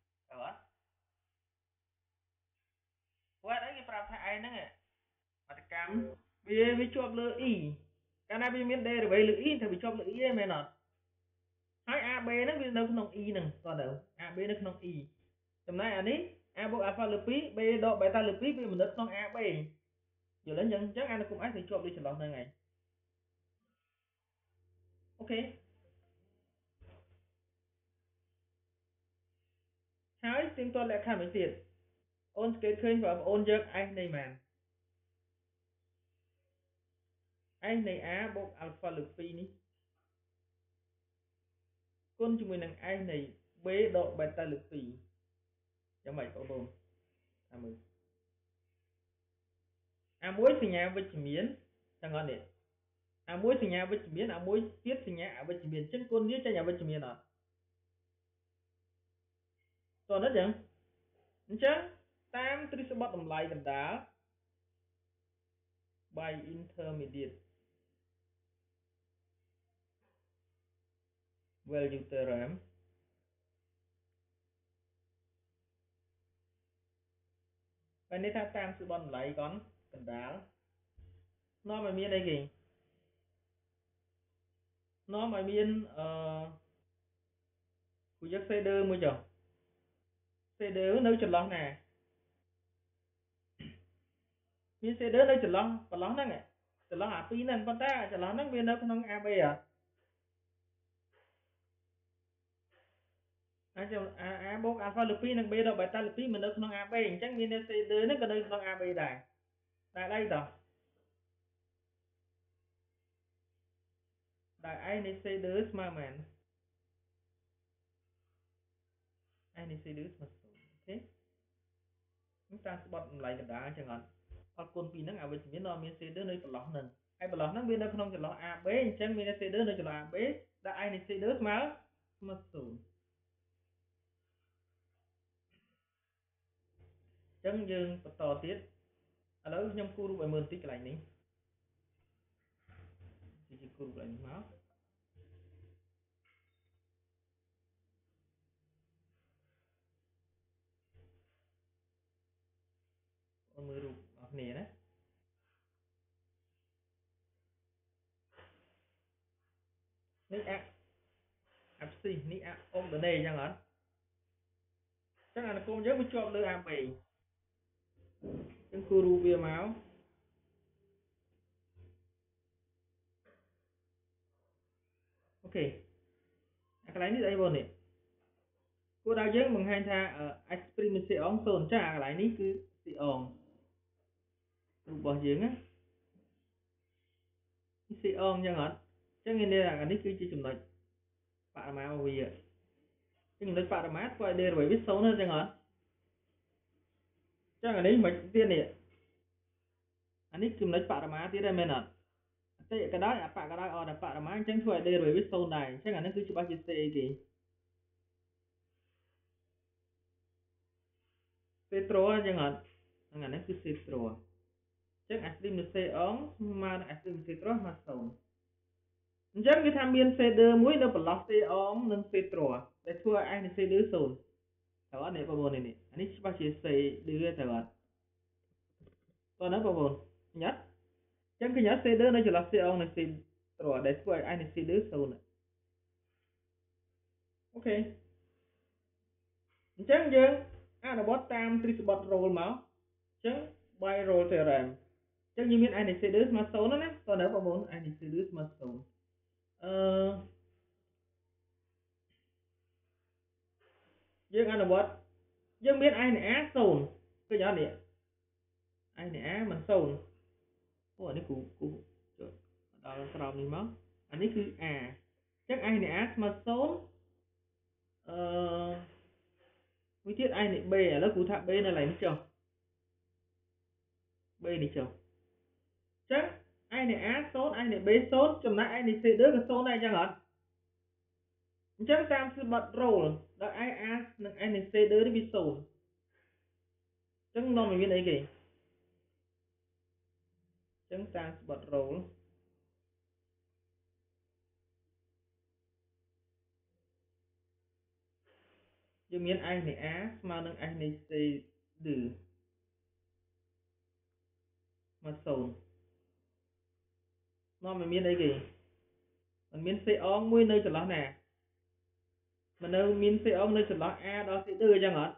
ព្រោះអីគេប្រាប់ថាឯងហ្នឹងអត្តកម្មវាជាប់លើ e កាលណាវាមាន derivative លើ e thìវាជាប់លើ e ឯងមែនអត់ហើយ ab ហ្នឹងវានៅក្នុង e ហ្នឹងតើនៅ ab នៅក្នុង e ចំណែកអានេះ a បូក alpha លើ2 b ដក beta លើ2វាមិននៅក្នុង ab យល់ទេអញ្ចឹងអានុគម s វាជាប់លើចន្លោះហ្នឹងឯងអូខេហើយទៀងទាត់លក្ខខណ្ឌមួយទៀតអូនសង្កេតឃើញបងប្អូនយក s នៃម៉ាន s នៃ a បូក alpha លើ2នេះគុណជាមួយនឹង s នៃ b ដក beta លើ2យ៉ាងម៉េចបងប្អូនតាមមើលអាមួយសញ្ញាវិជ្ជមានចឹងអត់នេះអាមួយសញ្ញាវិជ្ជមានអាមួយទៀតសញ្ញាអវិជ្ជមានអញ្ចឹងគុណវាចេញអវិជ្ជមានអត់តោះណាចឹងអញ្ចឹងតាមទ្រឹស្ដីបត់តម្លៃកណ្ដាល by intermediate value theorem បាននេះថាតាមទ្រឹស្ដីបត់តម្លៃកណ្ដាលនាំឲ្យមានអីគេនាំឲ្យមានគូយកសេដឺមួយចុះសេដឺនៅចន្លោះណាមានសេដឺនៅចន្លោះហ្នឹងចន្លោះអាពីរហ្នឹងប៉ុន្តែចន្លោះហ្នឹងវានៅក្នុង AB A បូក alpha លើ2និង B ដល់ beta លើ2មិននៅក្នុង AB អញ្ចឹងមានសេដឺហ្នឹងក៏នៅក្នុង AB ដែរតែអីតោះដែលឯនៃសេដឺស្មើមែនឯនៃសេដឺស្មើ0អូខេនេះតាមស្បត់តម្លៃកណ្ដាលអញ្ចឹងអត់អត់គុណពីហ្នឹងអវិជ្ជមានដល់មានសេដឺនៅចន្លោះហ្នឹងហើយចន្លោះហ្នឹងវានៅក្នុងចន្លោះ AB អញ្ចឹងមានសេដឺនៅចន្លោះ AB ដែលឯនៃសេដឺស្មើ0អញ្ចឹងយើងបន្តទៀតឥឡូវខ្ញុំគូររូបឲ្យមើលបន្តិចកន្លែងនេះជាគូររូបកន្លែងនេះមកអូនមើលរូបអស់គ្នាណានេះអាប់ស៊ីនេះអុកដនេអញ្ចឹងអត់អញ្ចឹងអានុគមយើងវាជាប់លើ AB អញ្ចឹងគូររូបវាមកអូខេអាកន្លែងនេះអីបងនេះគួរដល់យើងបង្ហាញថា x' មានសេអង0អញ្ចឹងអាកន្លែងនេះគឺសេអងរូបរបស់យើងណានេះសេអងអញ្ចឹងអត់អញ្ចឹងនេះអានេះគឺជាចំណុចបរមារបស់វាចំណុចបរមាធ្វើឲ្យ derivative វា0អញ្ចឹងអត់អញ្ចឹងអានេះមិនទៀតនេះអានេះចំណុចបរមាទៀតដែរមែនអត់អតិក៏ដោយអបក៏ដោយអត់តែបរមាអញ្ចឹងធ្វើឲ្យ derivative វា0ដែរអញ្ចឹងអានេះគឺច្បាស់ជា c អីគេសេត្រូអញ្ចឹងអត់ហ្នឹងអានេះគឺសេត្រូអញ្ចឹងអាស្ត្រីមសេអងស្មើនឹងអាស្ត្រីមសេត្រូមក0អញ្ចឹងគឺថាមានសេដឺមួយនៅប្រឡោះសេអងនិងសេត្រូដែលធ្វើឲ្យឯនេះសេដឺ0ត្រូវអត់នេះបងប្អូននេះអានេះច្បាស់ជាសេដឺត្រូវអត់តោះណាបងប្អូនញ៉ាត់អញ្ចឹងគឺញ៉ាត់សេដឺនៅចន្លោះសេអងនិងសេត្រូដែលធ្វើឲ្យឯនេះសេដឺ0អូខេអញ្ចឹងយើងអនុវត្តតាមទ្រឹស្ដីបត់ role មកអញ្ចឹង by role theorem អញ្ចឹងយើងមានឯនេះសេដឺស្មើ0ណាតើនៅបងប្អូនឯនេះសេដឺស្មើ0យើងអនុវត្តយើងមានឯនេះ A 0ឃើញអត់នេះឯនេះ A មិន0អូអានេះគូដល់ក្រោមនេះមកអានេះគឺ A អញ្ចឹងឯនេះ A ស្មើ0មួយទៀតឯនេះ B ឥឡូវគ្រូថា B នៅកន្លែងនេះចុះ B នេះចុះអញ្ចឹងឯនេះ A 0ឯនេះ B 0ចំណែកឯនេះ C ដឺក៏0ដែរអញ្ចឹងអត់អញ្ចឹងតាមទ្រឹស្ដីបត់ role ដល់ឯ A និងឯនេះ C ដឺនេះវា0អញ្ចឹងនាំឲ្យមានអីគេអញ្ចឹងតាមទ្រឹស្ដីបត់ role យើងមានឯនេះ A ស្មើនឹងឯនេះ C ដឺមក0នាំឲ្យមានអីគេมันមាន C អងមួយនៅចន្លោះណាมันនៅមាន C អងនៅចន្លោះ A ដល់ C ដឺអញ្ចឹងអត់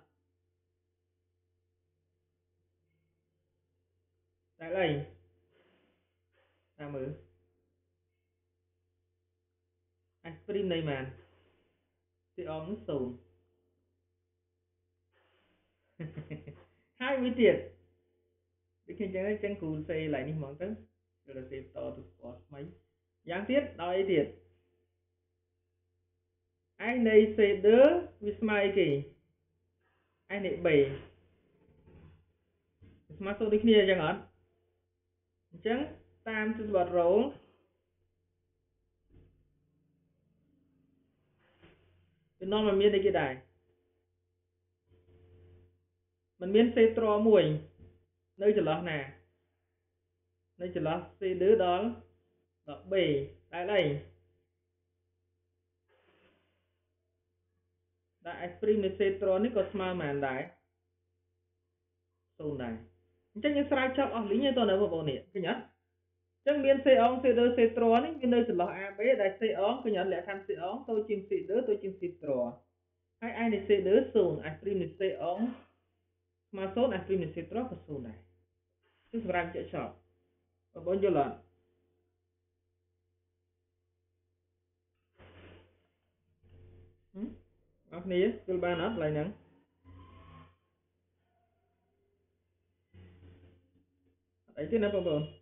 តែអីតាមមើលអាព្រីមនៃម៉ាន C អង0ហើយមួយទៀតដូចគ្នាអញ្ចឹងគ្រូសេឡើងនេះហ្មងទៅចូលទៅសេតទៅស្គាល់ថ្មីយ៉ាងទៀតដល់អីទៀតឯនៃ C ដឺវាស្មើអីគេឯនៃ B ស្មើ0ដូចគ្នាអញ្ចឹងអត់អញ្ចឹងតាមទិសបត់រងវានាំឲ្យមានអីគេដែរมันមានសេត្រមួយនៅចន្លោះណានៅចន្លោះ C ដល់ B ដែលអីដែល S' នៃសេត្រនេះក៏ស្មើប៉ុន្មានដែរ0ដែរអញ្ចឹងយើងស្រាវជ្រាវអស់លីងទៅនៅបងប្អូននេះឃើញអត់អញ្ចឹងមាន C អង C សេត្រនេះវានៅចន្លោះ AB ដែល C អងឃើញអត់លក្ខខណ្ឌ C អងតូចជាង C តូចជាង C ត្រហើយ I នៃ C 0 S' នៃ C អងស្មើ0 S' នៃ C ត្រក៏0ដែរគឺសម្រាប់ជាក់ចប់បងប្អូនយល់អត់អរគ្នាយល់បានអត់កន្លែងហ្នឹងអីទេណាបងប្អូន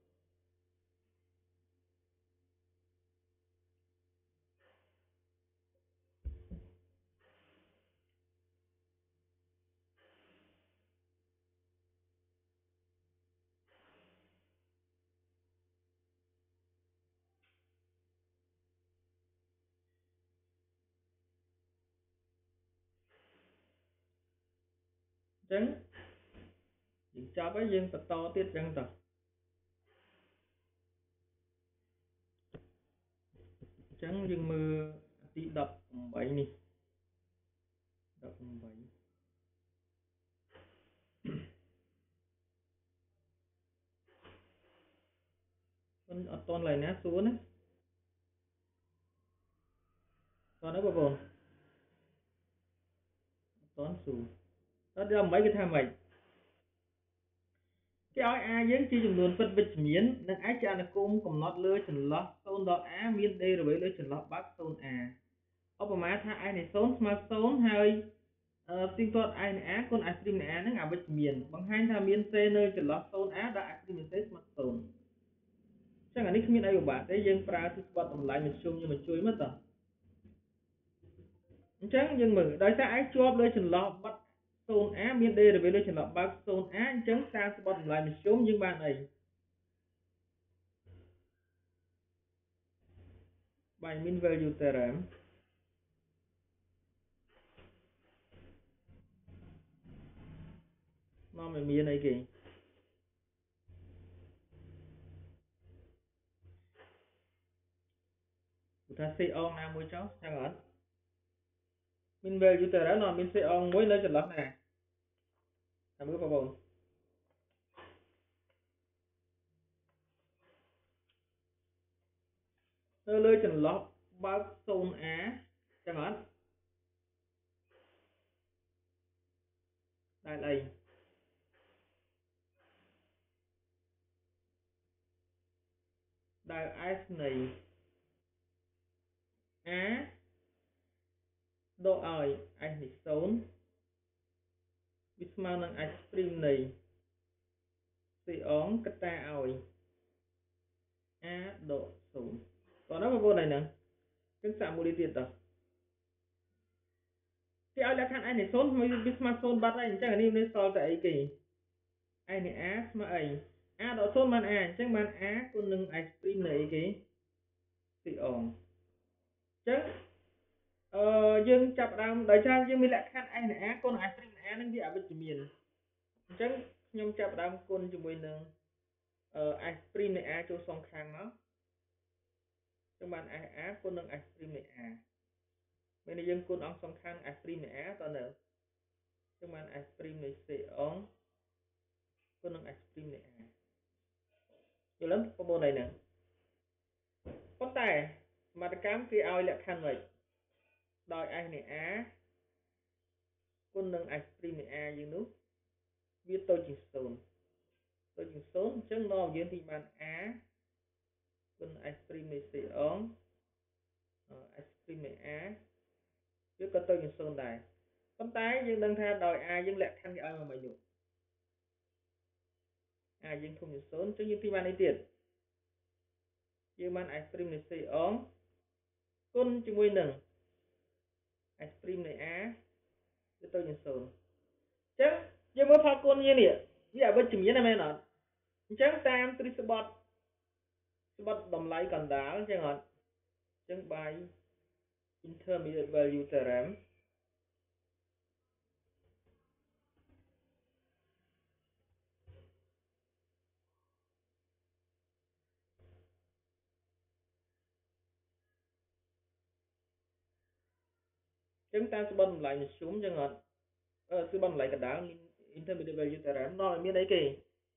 អញ្ចឹងយើងចប់ហើយយើងបន្តទៀតអញ្ចឹងតោះអញ្ចឹងយើងមើលទី18នេះ18មិនអត់តន់ឡើយណាសួរណាតន់ហើយបងប្អូនអត់តន់សួរដល់18គេថាម៉េចគេឲ្យ A យើងជាចំនួនពិតវិជ្ជមាននិង I ជាអនុគមកំណត់លើចន្លោះ0ដល់ A មាន derivative លើចន្លោះបើក 0A ឧបមាថា I នៃ0ស្មើ0ហើយទីទាត់ I នៃ A គុណ I' នៃ A ហ្នឹងអវិជ្ជមានបង្ហាញថាមាន C នៅចន្លោះ 0A ដល់ I' នៃ C ស្មើ0ចឹងអានេះគ្មានអីពិបាកទេយើងប្រើទិសបត់តម្លៃមធ្យមយើងមកជួយមើលតើអញ្ចឹងយើងមើលដោយសារ I ជាប់លើចន្លោះបិទ 0A មាន derivative លើចន្លោះបើក 0A អញ្ចឹងតាមទិសបត់តម្លៃមធ្យមយើងបានអីបាយ mean value theorem នាំឲ្យមានអីគេគឺថា C អងណាមួយចុះចឹងអត់ mean value theorem នាំមាន C អងមួយនៅចន្លោះណាតាមមើលបងប្អូននៅលើចន្លោះបើក 0A ចឹងអត់ដែលអីដែល S នៃ A ដកឲ្យ S នៃ0វាស្មើនឹង S' នៃ C អងកតាឲ្យ A ដក0តោះណាបងប្អូនហើយហ្នឹងចឹងសាកមួយទៀតតោះគេឲ្យលក្ខខណ្ឌ S នៃ0វាស្មើ0បាត់ហើយអញ្ចឹងអានេះសល់តែអីគេ S នៃ A ស្មើអី A ដក0បាន A អញ្ចឹងបាន A គុណនឹង S' នៃអីគេ C អងអញ្ចឹងយើងចាប់ដើមដោយសារយើងមានលក្ខខណ្ឌ S នៃ A គុណ S' នៃ A ហ្នឹងវាអវិជ្ជមានអញ្ចឹងខ្ញុំចាប់ដើមគុណជាមួយនឹងS' នៃ A ចូលសងខាងមកចឹងបាន SA គុណនឹង S' នៃ A មានន័យយើងគុណអង្គសងខាង S' នៃ A តើនៅចឹងបាន S' នៃ C អងគុណនឹង S' នៃ A យល់ទេបងប្អូនហើយហ្នឹងប៉ុន្តែសមត្ថកម្មគេឲ្យលក្ខខណ្ឌវិញដោយ S នៃ A គុណនឹង S' នៃ A យើងនោះវាតូចជាង0តូចជាង0អញ្ចឹងនាំយើងទីបាន A គុណ S' នៃ C អងS' នៃ A វាក៏តូចជាង0ដែរប៉ុន្តែយើងដឹងថាដោយ A យើងលក្ខខណ្ឌគេឲ្យមកមិននោះ A យើងធំជាង0អញ្ចឹងយើងទីបានអីទៀតយើងបាន S' នៃ C អងគុណជាមួយនឹង S' នៃ A វាតូចជាង0អញ្ចឹងយើងមើលផលគុណយើងនេះវាអវិជ្ជមានទេមែនអត់អញ្ចឹងតាមទ្រឹស្បត់តម្លៃកណ្ដាលអញ្ចឹងអត់អញ្ចឹងបាយ intermediate value theorem អញ្ចឹងតាមស្បត់តម្លៃមធ្យមអញ្ចឹងអត់ស្បត់តម្លៃកណ្ដាលមាន intermediate value theorem នាំឲ្យមានអីគេ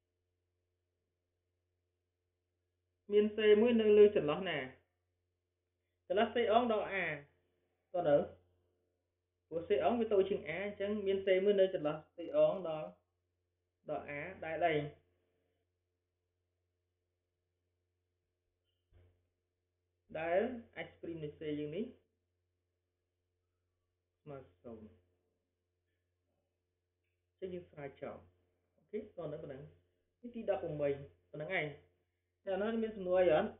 មាន C មួយនៅលើចន្លោះណាចន្លោះ C អងដល់ A តើនៅព្រោះ C អងវាតូចជាង A អញ្ចឹងមាន C មួយនៅចន្លោះ C អងដល់ A ដែលអីដែល h' នៃ C យើងនេះស្មើ0ចឹងយើងស្រាវចប់អូខេតើនៅប៉ុណ្ណឹងនេះទី18ប៉ុណ្ណឹងឯងតែនោះមានសំណួរអីអត់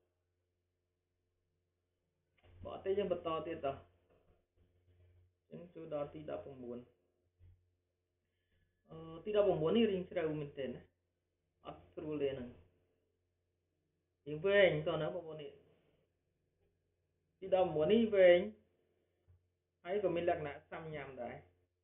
បើអត់ទេយើងបន្តទៀតតោះចឹងចូលដល់ទី19ទី19នេះរៀងជ្រៅមែនទែនណាអត់ស្រួលទេហ្នឹងយើងវែងតើនៅបងប្អូននេះទី19នេះវែងហើយក៏មានលក្ខណៈសាំញ៉ាំដែរ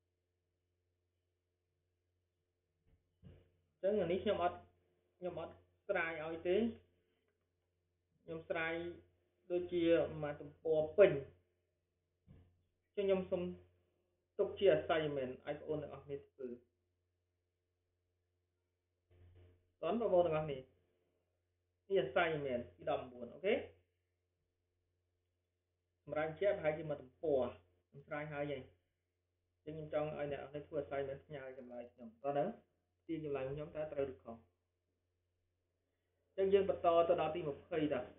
ចឹងអានេះខ្ញុំអត់ស្រាយឲ្យទេខ្ញុំស្រាយដូចជាមកទំព័រពេញចឹងខ្ញុំសុំទុកជា assignment ឲ្យបងប្អូនទាំងអស់គ្នាធ្វើតើបងប្អូនទាំងអស់គ្នានេះ assignment ទី19អូខេសម្រាប់ជាប្រហែលជាមកទំព័រខ្ញុំស្រាយហើយចឹងខ្ញុំចង់ឲ្យអ្នកនរធ្វើ assignment ផ្ញើចម្លើយខ្ញុំតើទៅទីចម្លើយខ្ញុំតើត្រូវឬខុសចឹងយើងបន្តទៅដល់ទី20តើ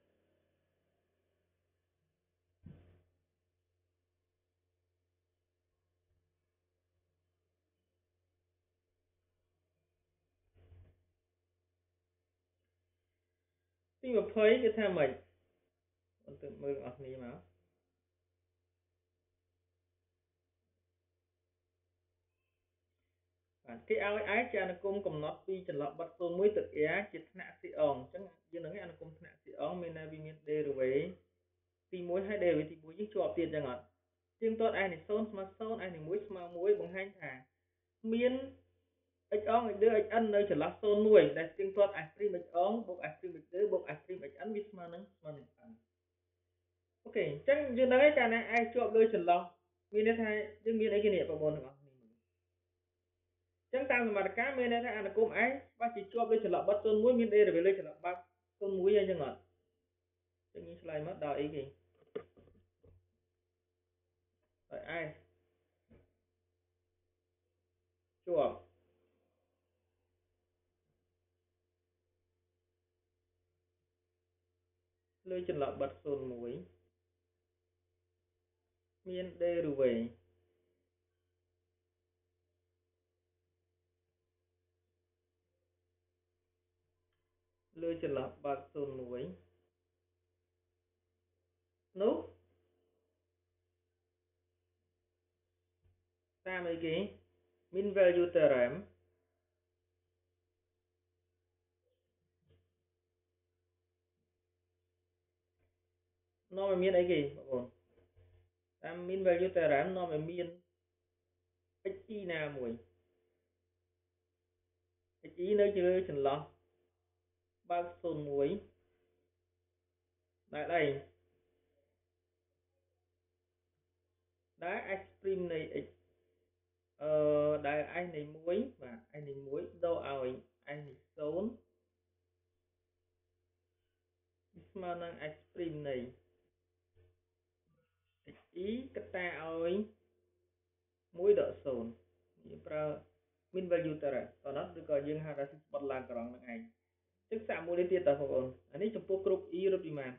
ទី20គឺថាម៉េចអត់ទៅមើលអស់គ្នាមកបាទគេឲ្យឯជាអនុគមកំណត់ពីចន្លោះបិទ01ទៅ a ជាថ្នាក់ C អងអញ្ចឹងយើងនឹងអនុគមថ្នាក់ C អងមានតែវាមាន derivative ទី1ហើយ derivative ទី1យើងជាប់ទៀតអញ្ចឹងអត់ទៀងទាត់ s នៃ0ស្មើ0 s នៃ1ស្មើ1បង្ហាញថាមាន x អង x 2 xn នៅចន្លោះ01ដែលទៀងទាត់ s' x អងបូក s' x 2បូក s' xn វាស្មើនឹង n អូខេអញ្ចឹងយើងដឹងហើយកាលណា s ជាប់លើចន្លោះមានន័យថាយើងមានអីគេនេះបងប្អូនទាំងអស់គ្នាអញ្ចឹងតាមសមត្ថការមានន័យថាអនុគម s បើជាជាប់លើចន្លោះបិទ01មាន derivative លើចន្លោះបិទ01អញ្ចឹងអត់អញ្ចឹងយើងឆ្លើយមកដល់អីគេដោយ s ជាប់លើចន្លោះបិទ01មាន derivative លើចន្លោះបិទ01នោះតាមអីគេ mean value theorem នាំឲ្យមានអីគេបងប្អូនតាម mean value theorem នាំឲ្យមាន xe ណាមួយ xe នៅលើចន្លោះបើក01ដែលអីដែល s' នៃ x ដែល s នៃ1បាទ s នៃ1ដូរឲ្យ s នៃ0ស្មើនឹង s' នៃ xe កតាឲ្យ1ដក0យើងប្រើ mean value theorem តោះណាឬក៏យើងហៅថាស្បត់ឡើងក្រងនឹងឯងចឹងសាកមួយនេះទៀតតើបងប្អូនអានេះចំពោះគ្រប់ e រត់ពីម៉ាន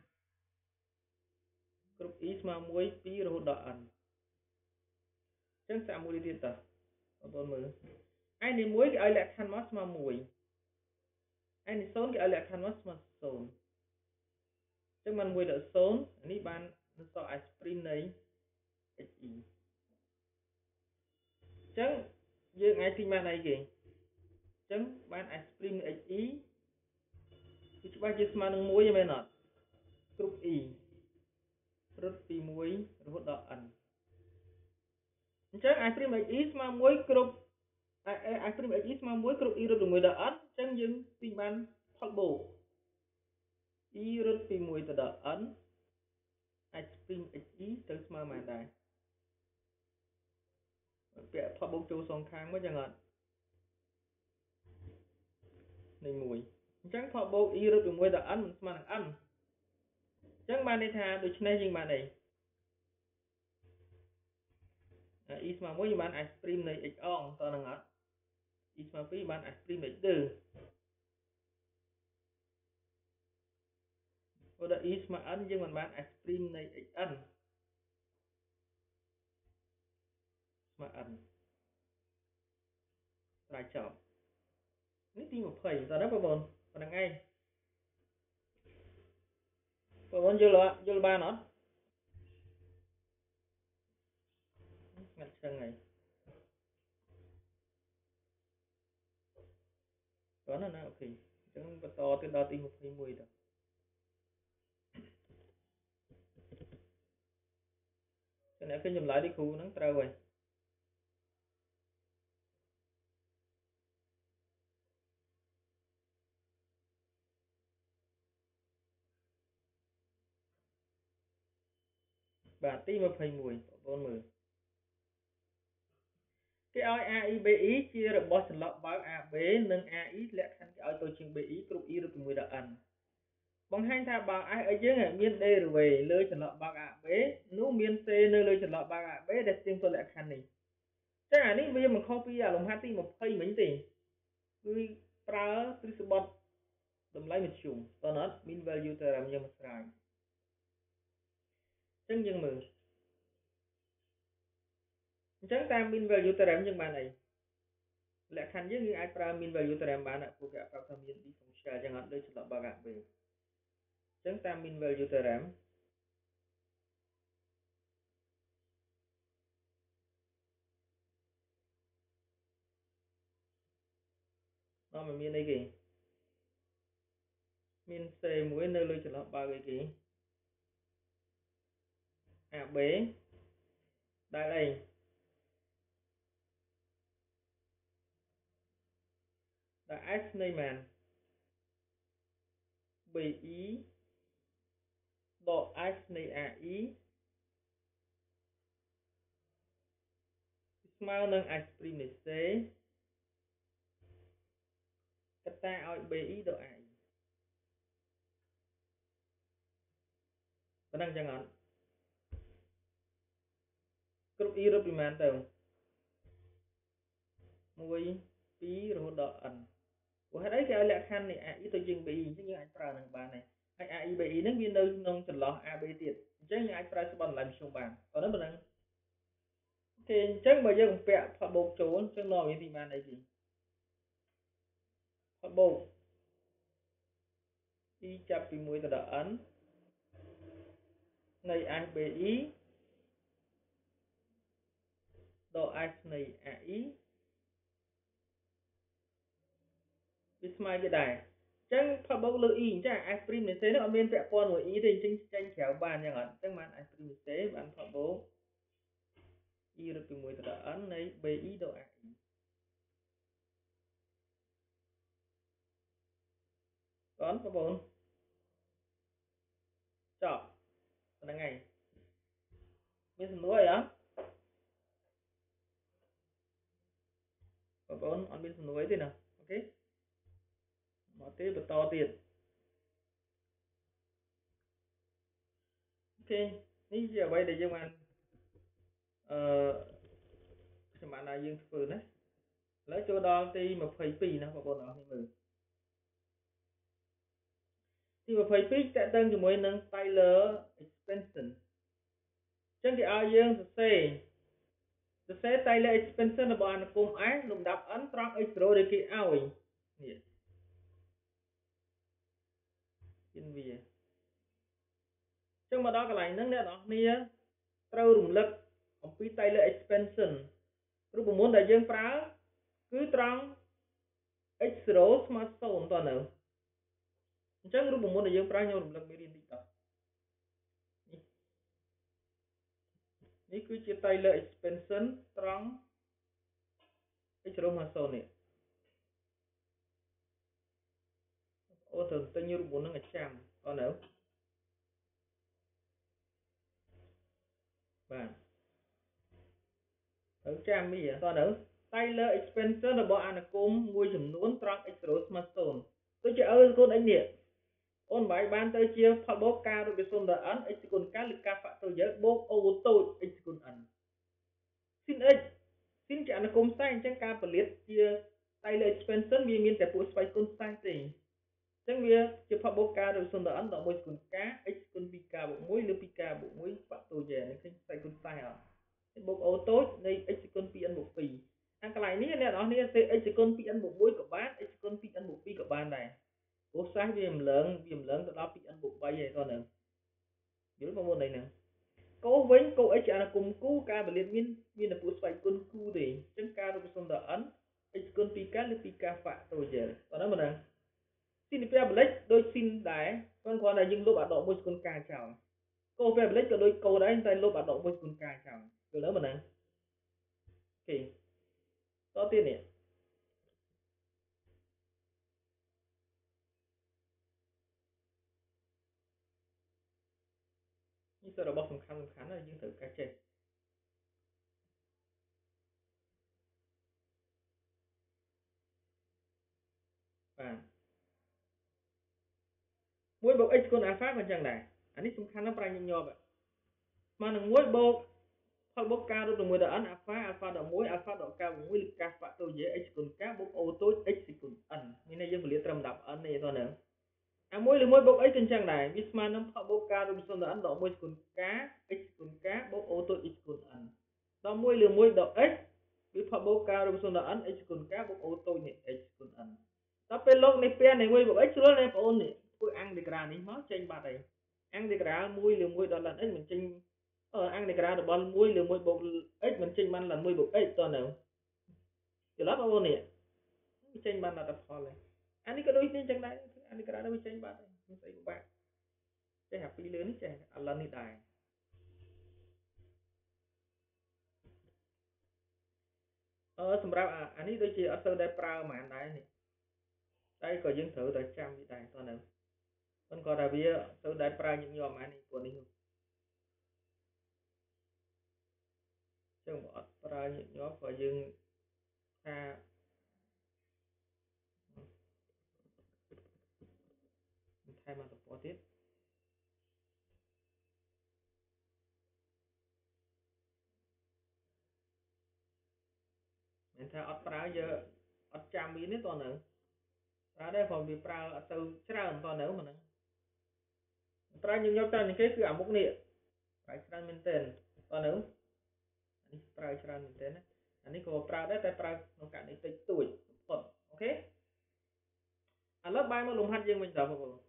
គ្រប់ e ស្មើ1 2រហូតដល់ n ចឹងសាកមួយនេះទៀតតើបងប្អូនមើល s នៃ1គេឲ្យលក្ខខណ្ឌមកស្មើ1 s នៃ0គេឲ្យលក្ខខណ្ឌមកស្មើ0ចឹងបាន1ដក0នេះបាននៅសល់ s' នៃ xe ចឹងយើងអាចទីបានអីគេចឹងបាន ice cream xe វាច្បាស់ជាស្មើនឹង1មែនអត់គ្រប់ e រត់ពី1រហូតដល់ n អញ្ចឹង ice cream xe ស្មើ1គ្រប់ ice cream xe ស្មើ1គ្រប់ e រត់ពី1ដល់ n អញ្ចឹងយើងទីបានផលបូក e រត់ពី1ទៅដល់ n ice cream xe ទៅស្មើមែនដែរពាក់ផលបូកចូលសងខាងមកចឹងអត់នៃ1អញ្ចឹងផលបូក e រត់ពី1ដល់ n មិនស្មើនឹង n អញ្ចឹងបានន័យថាដូច្នេះយើងបានអីe ស្មើ1យើងបាន ice cream នៃ x អងតើនឹងអត់ e ស្មើ2បាន ice cream នៃ 2 ព្រោះដល់ e ស្មើ n យើងមិនបាន ice cream នៃ xn ស្មើ n ស្រេចចប់នេះទី20តើណាបងប្អូនប៉ុណ្្នឹងឯងបងប្អូនយល់បានអត់ស្ងាត់ឈឹងហើយគាត់ណាអូខេអញ្ចឹងបន្តទៅដល់ទី21ទៅអ្នកឃើញចម្លើយទីគ្រូហ្នឹងត្រូវហើយបាទទី21បងប្អូនមើលគេឲ្យ AIBE ជារបស់ចន្លោះបើក AB និង AI លក្ខខណ្ឌគេឲ្យតូចជាង BE គ្រប់ E រត់ពី1ដល់ n បង្ហាញថាបើឲ្យយើងមាន derivative លើចន្លោះបើក AB នោះមាន C នៅលើចន្លោះបើក AB ដែលស្ទើរទៅលក្ខខណ្ឌនេះចឹងអានេះវាមិនខុសពីលំហាត់ទី20មិញទេគឺប្រើទ្រឹស្ដីបត់តម្លៃមធ្យមតើអត់ mean value theorem យើងមកស្រាវចឹងយើងមើលអញ្ចឹងតាម mean value theorem យើងបានអីលក្ខខណ្ឌយើងអាចប្រើ mean value theorem បានព្រោះគេប្រាប់ថាមាន differential ចឹងអត់លើចន្លោះបើក AB អញ្ចឹងតាម mean value theorem នាំមកមានអីគេមាន C មួយនៅលើចន្លោះបើកអីគេ AB ដែលអីដែល S នៃម៉ាន BE ដក S នៃ AI ស្មើនឹង S' នៃ C កតាឲ្យ BE ដក AI ប៉ុណ្ណឹងចឹងអត់គ្រប់ E រត់ពីម៉ានទៅ1 2រហូតដល់ n ព្រោះហេតុអីគេឲ្យលក្ខខណ្ឌនៃ AI ទៅជាង BE អញ្ចឹងយើងអាចប្រើនឹងបានដែរហើយ AI BE ហ្នឹងវានៅក្នុងចន្លោះ AB ទៀតអញ្ចឹងយើងអាចប្រើស្បត់តម្លៃមធ្យមបានប៉ុណ្ណឹងអូខេអញ្ចឹងបើយើងបំពាក់ផបូកចូលអញ្ចឹងនាំវាទីបានអីគេផបូក E ចាប់ពី1ទៅដល់ n នៃ SBE ដក S នៃ AI វាស្មើគេដែរអញ្ចឹងផបូកលើ E អញ្ចឹង S' នៃ C នេះអត់មានពាក់ព័ន្ធមួយ E ទេអញ្ចឹងចេញក្រៅបានអញ្ចឹងអត់អញ្ចឹងបាន S' នៃ C បានផបូក E រត់ពី1ទៅដល់ n នៃ BE ដក AI បងប្អូនចប់ប៉ុណ្្នឹងហើយមានសំណួរអីអត់បងប្អូនអត់មានសំណួរអីទេណាអូខេមកទេបន្តទៀតអូខេនេះជាអ្វីដែលយើងបានខ្ញុំបានឲ្យយើងធ្វើណាឥឡូវចូលដល់ទី22ណាបងប្អូនអរគ្នាមើលទី22តកតឹងជាមួយនឹង Taylor expansion អញ្ចឹងគេឲ្យយើងសរសេរ Taylor expansion របស់អនុគម S លំដាប់ n ត្រង់ x0 ដែលគេឲ្យនេះជិនវាអញ្ចឹងមកដល់កន្លែងហ្នឹងអ្នកនរគ្នាត្រូវរំលឹកអំពី Taylor expansion រូបមន្តដែលយើងប្រើគឺត្រង់ x0 ស្មើ0តើនៅអញ្ចឹងរូបមន្តដែលយើងប្រើខ្ញុំរំលឹកមេរៀនតិចតោះនេះគឺជា Taylor expansion ត្រង់ x0 មក0នេះអូទៅទិញរូបមន្តហ្នឹងឲ្យចាំតើនៅបាទត្រូវចាំវាតើនៅ Taylor expansion របស់អានុគមមួយចំនួនត្រង់ x0 ស្មើ0ដូចជាឪសកូនអីនេះអូនបាយបានទៅជាផលបូកការរូបវិសុទ្ធដល់ n x គុណការឬការ factorial បូក o តូច x គុណ n sin x sin ជាអនុគមខ្សែអញ្ចឹងការផលិតជា Taylor expansion វាមានតែពួកស្វ័យគុណខ្សែទេអញ្ចឹងវាជាផលបូកការរូបវិសុទ្ធដល់ n ដល់1គុណការ x គុណ 2k បូក1ឬ 2k បូក1 factorial នេះឃើញស្វ័យគុណខ្សែអត់បូក o តូចនៃ x គុណ 2n បូក2ខាងកន្លែងនេះអ្នកនរគ្នាសេ x គុណ 2n បូក1ក៏បាន x គុណ 2n បូក2ក៏បានដែរព្រោះខ្សែវារំលងទៅដល់ 2n បូក3ហើយតើនៅយល់បងប្អូនអីហ្នឹងកូវិញកូ x ជាអនុគមគូការផលិតមានតែពួកស្វ័យគុណគូទេអញ្ចឹងការរូបវិសុទ្ធដល់ n x គុណ 2k ឬ 2k factorial តើនៅមិនហ្នឹងស៊ីនពេលបលិចដូចស៊ីនដែរគ្រាន់តែយើងលុបអាដក1គុណការចោលកូពេលបលិចក៏ដូចកូដែរតែលុបអាដក1គុណការចោលយល់នៅមិនហ្នឹងអូខេតទៀតនេះនេះគឺរបស់សំខាន់ណាយើងត្រូវការចេះបាទ1បូក x គុណ alpha ក៏អញ្ចឹងដែរអានេះសំខាន់ណាស់ប្រាជ្ញញញប់ស្មើនឹង1បូកផលបូកការរូបជាមួយដល់ n alpha alpha ដល់1 alpha ដល់k បូក1ឬការ factorial x គុណ k បូក o តូច x គុណ n មានន័យយើងពន្លាត្រឹម10 n ទេតើនៅអា1ឬ1បូក x ក៏អញ្ចឹងដែរវាស្មើនឹងផលបូកការរូបវិសុទ្ធដល់ n ដល់1គុណ k x គុណ k បូក o តូច x គុណ n ដល់1ឬ1ដល់ x វាផលបូកការរូបវិសុទ្ធដល់ n x គុណ k បូក o តូចនេះ x គុណ n ដល់ពេលលោកនេះពណ៌នៃ1បូក x ស្រួលណាបងប្អូននេះធ្វើអង្គឌីក្រានេះមកចេញបាត់ហើយអង្គឌីក្រា1ឬ1ដល់ n x មិនចេញអង្គឌីក្រារបស់1ឬ1បូក x មិនចេញបានឡើង1បូក x តើនៅយល់អត់បងប្អូននេះចេញបានលទ្ធផលហើយអានេះក៏ដូចនេះចឹងដែរអង្គឌីក្រានេះវាចេញបាត់ហើយមិនស្អីពិបាកចេះអាពីរលើនេះចេះអាឡិននេះដែរសម្រាប់អានេះដូចជាអត់សូវដែរប្រើហ្មងដែរនេះតែក៏យើងត្រូវតែចាំវាដែរតើនៅមិនក៏ថាវាទៅដែរប្រើញឹកញាប់អានេះពួកនេះចឹងបើអត់ប្រើញឹកញាប់ក៏យើងថាថែមមកតពទៀតមិនថាអត់ប្រើយើអត់ចាំវានេះតើនៅប្រើដែរព្រោះវាប្រើអត់ទៅច្រើនតើនៅមិនហ្នឹងប្រើញឹកញាប់ច្រើនជាងគេគឺអាមុខនេះប្រើច្រើនមែនទែនតើនៅនេះប្រើច្រើនមែនទែនណាអានេះក៏ប្រើដែរតែប្រើក្នុងករណីតិចតួចបំផុតអូខេឥឡូវបាយមកលំហាត់យើងវិញតើបងប្អូន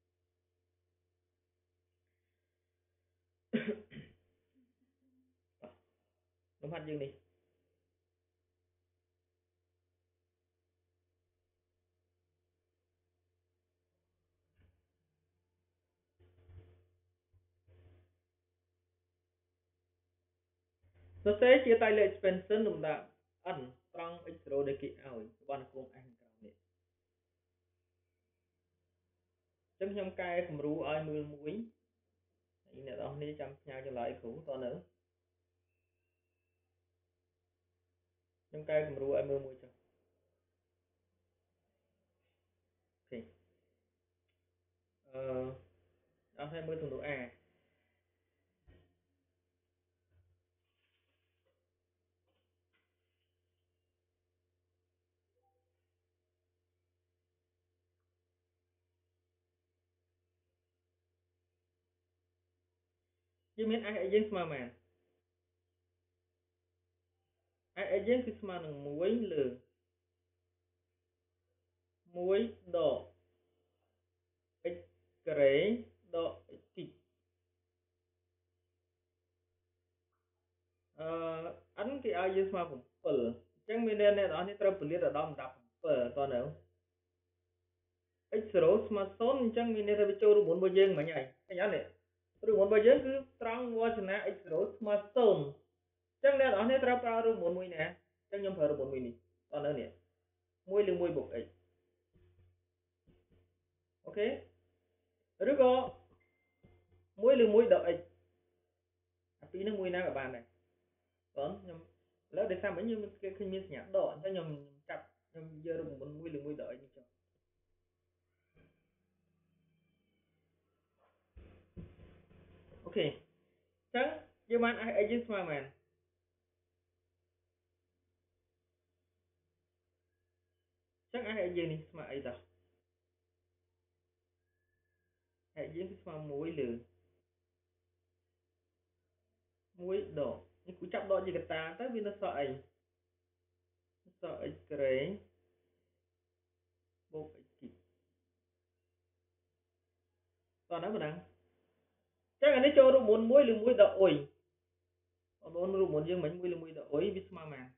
លំហាត់យើងនេះសរសេរជា Taylor expansion លំដាប់ n ត្រង់ x0 ដែលគេឲ្យរបស់អង្គម s ក្រោមនេះអញ្ចឹងខ្ញុំកែគំរូឲ្យមើលមួយអ្នកនរគ្នាចាំផ្ញើចម្លើយគ្រូតើនៅខ្ញុំកែគំរូឲ្យមើលមួយចុះអូខេអត់ឲ្យមើលសំណួរ A យើងមាន s អីយើងស្មើមែន s អីយើងគឺស្មើនឹង1លើ1ដក x ការ៉េដក x គីបn គេឲ្យយើងស្មើ7អញ្ចឹងមានន័យអ្នកនរនេះត្រូវពន្លាតដល់17 7 តើនៅ x0 ស្មើ0អញ្ចឹងមានន័យថាវាចូលរូបមន្តរបស់យើងមិញហើយឃើញអត់នេះរូបមន្តរបស់យើងគឺត្រង់វចនា x0 ស្មើ0អញ្ចឹងអ្នកនរគ្នាត្រូវប្រើរូបមន្តមួយណាអញ្ចឹងខ្ញុំប្រើរូបមន្តមួយនេះតើនៅនេះ1លើ1បូក x អូខេឬក៏1លើ1ដក x អាពីរហ្នឹងមួយណាក៏បានដែរបងខ្ញុំឥឡូវដោយសារមិញខ្ញុំគេឃើញមានសញ្ញាដកអញ្ចឹងខ្ញុំចាប់ខ្ញុំយករូបមន្ត1លើ1ដក x នេះចុះអូខេអញ្ចឹងយើងបាន x យើងស្មើមែនអញ្ចឹង x យើងនេះស្មើអីតោះ x យើងគឺស្មើ1លើ1ដកនេះគូចាប់ដកជាកតាទៅវានៅសល់អីសល់ x ក្រេបូក x គីបតោះហ្នឹងប៉ុណ្ណឹងអញ្ចឹងអានេះចូលរូបមន្ត1លើ1ដកអុយបងប្អូនរូបមន្តយើងមិញ1លើ1ដកអុយវាស្មើមែន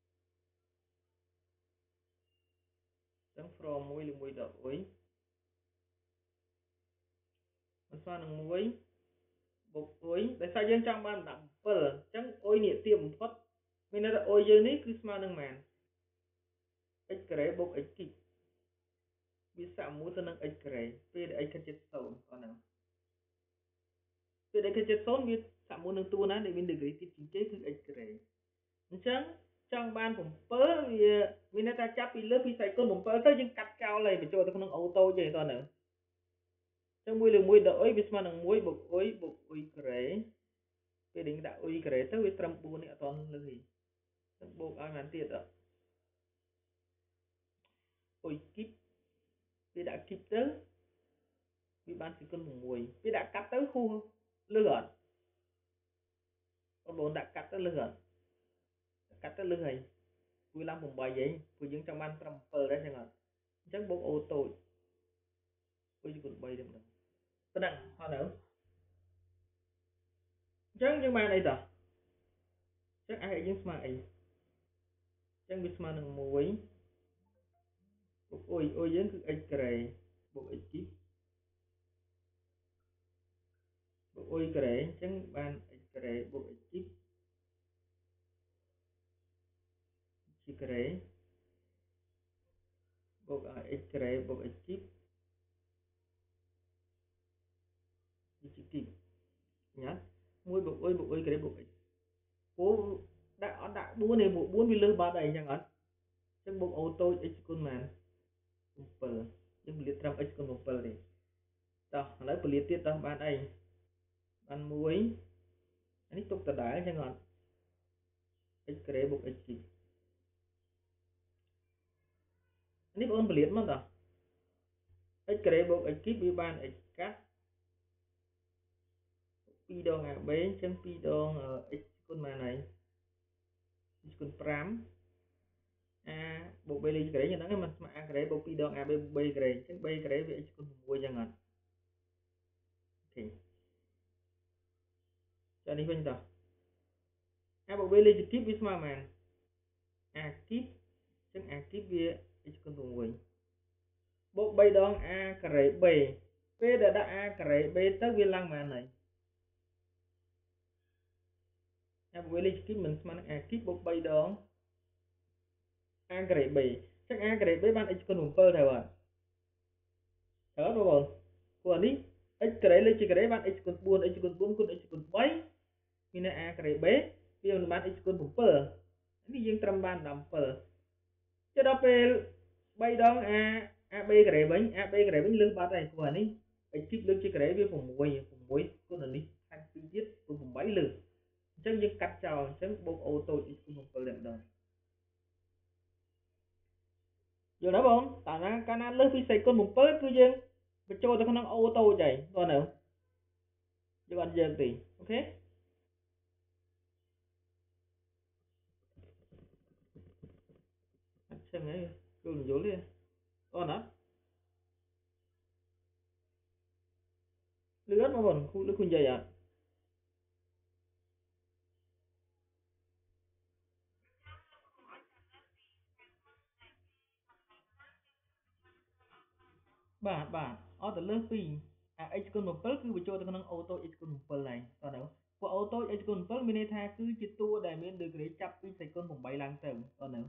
អញ្ចឹង from 1លើ1ដកអុយมันស្មើនឹង1បូកអុយដោយសារយើងចង់បានដាក់7អញ្ចឹងអុយនេះទាបបំផុតមានន័យថាអុយយើងនេះគឺស្មើនឹងមែន x ការ៉េបូក x គីបវាសាក់មួយទៅនឹង x ការ៉េពេលដែល x ខិតជិត0អត់ហ្នឹងពេលដែល x ខិតជិត0វាសាក់មួយនឹងតួណាដែលមាន degree ទាបជាងគេគឺ x ការ៉េអញ្ចឹងចង់បាន7វាមានន័យថាចាប់ពីលើពីសែកគុណ7ទៅយើងកាត់ចោលហើយបញ្ចូលទៅក្នុងអូតូទេតើហ្នឹងអញ្ចឹង1លើ1ដកអុយវាស្មើនឹង1បូកអុយបូកអុយការ៉េពេលដែលដាក់អុយការ៉េទៅវាត្រឹម4នេះអត់ទាន់លើសទេអញ្ចឹងបូកឲ្យបានទៀតអុយគីបវាដាក់គីបទៅវាបានសេគុណ6វាដាក់កាត់ទៅហួសលើសអត់បងប្អូនដាក់កាត់ទៅលើសអត់កាត់ទៅលើសហើយវាឡើង8ហីព្រោះយើងចង់បានត្រឹម7ដែរចឹងអត់អញ្ចឹងបូកអូតូចអុយគុណ3ទៅម្ដងប៉ុណ្ណឹងអត់នៅអញ្ចឹងយើងបានអីតោះអញ្ចឹងអាចយើងស្មើអីអញ្ចឹងវាស្មើនឹង1បូកអុយយើងគឺ x ការ៉េបូក x គីបបូកអុយការ៉េអញ្ចឹងបាន x ការ៉េបូក x គីបជាការ៉េបូក x ការ៉េបូក x គីបជាគីបញ៉ាំ1បូកអុយបូកអុយការ៉េបូក x ព្រោះដាក់អត់ដាក់4ទេព្រោះ4វាលើសបាត់អីចឹងអត់អញ្ចឹងបូកអូតូច x គុណមែន7យើងពលាតត្រឹម x គុណ7ទេតោះឥឡូវពលាតទៀតតោះបានអីបាន1អានេះទុកដដែលចឹងអត់ x ការ៉េបូក x គីបនេះបងប្អូនពលាតមកតោះ x ការ៉េបូក x គីបវាបាន x កាត់2ដង ab អញ្ចឹង2ដង x គុណមែនហើយ x គុណ5 a បូក b លេខការ៉េយ៉ាងហ្នឹងមិនស្មើ a ការ៉េបូក2ដង ab បូក b ការ៉េអញ្ចឹង b ការ៉េវា x គុណ6ចឹងអត់អូខេចានេះវិញតោះ a បូក b លេខគីបវាស្មើមែន a គីបអញ្ចឹង a គីបវា x គុណ6បូក3ដង a ការ៉េ b ពេលដែលដាក់ a ការ៉េ b ទៅវាឡើងមែនហើយ a បូក b លេខគីបមិនស្មើនឹង a គីបបូក3ដង a ការ៉េ b អញ្ចឹង a ការ៉េ b បាន x គុណ7ត្រូវអត់ត្រូវអត់បងប្អូនព្រោះអានេះ x ការ៉េលេខជាការ៉េបាន x គុណ4 x គុណ4គុណ x គុណ3មានន័យ a ការ៉េ b វាមិនបាន x គុណ7នេះយើងត្រឹមបាន17ចុះដល់ពេល3ដង a ab ការ៉េវិញ ab ការ៉េវិញលើសបាត់ហើយព្រោះអានេះ x គីបលើកជាការ៉េវា6គុណអានេះថែម2ទៀតព្រោះ8លើសអញ្ចឹងយើងកាត់ចោលអញ្ចឹងបូកអូតូច x គុណ7តែម្ដងយល់ទេបងតាណាកាលណាលើសពីសេគុណ7គឺយើងបញ្ចូលទៅក្នុងអូតូចហើយគាត់នៅយើងអត់យើងទេអូខេអត់ចឹងហើយគឺមិនយល់ទេអូនអត់លឿនបងប្អូនគូនិយាយអត់បាទអត់ទៅលើសពីអា x គុណ7គឺបញ្ចូលទៅក្នុងអូតូច x គុណ7ហ្នឹងតើនៅពួកអូតូច x គុណ7មានន័យថាគឺជាតួដែលមាន degree ចាប់ពីសេគុណ8ឡើងទៅតើនៅ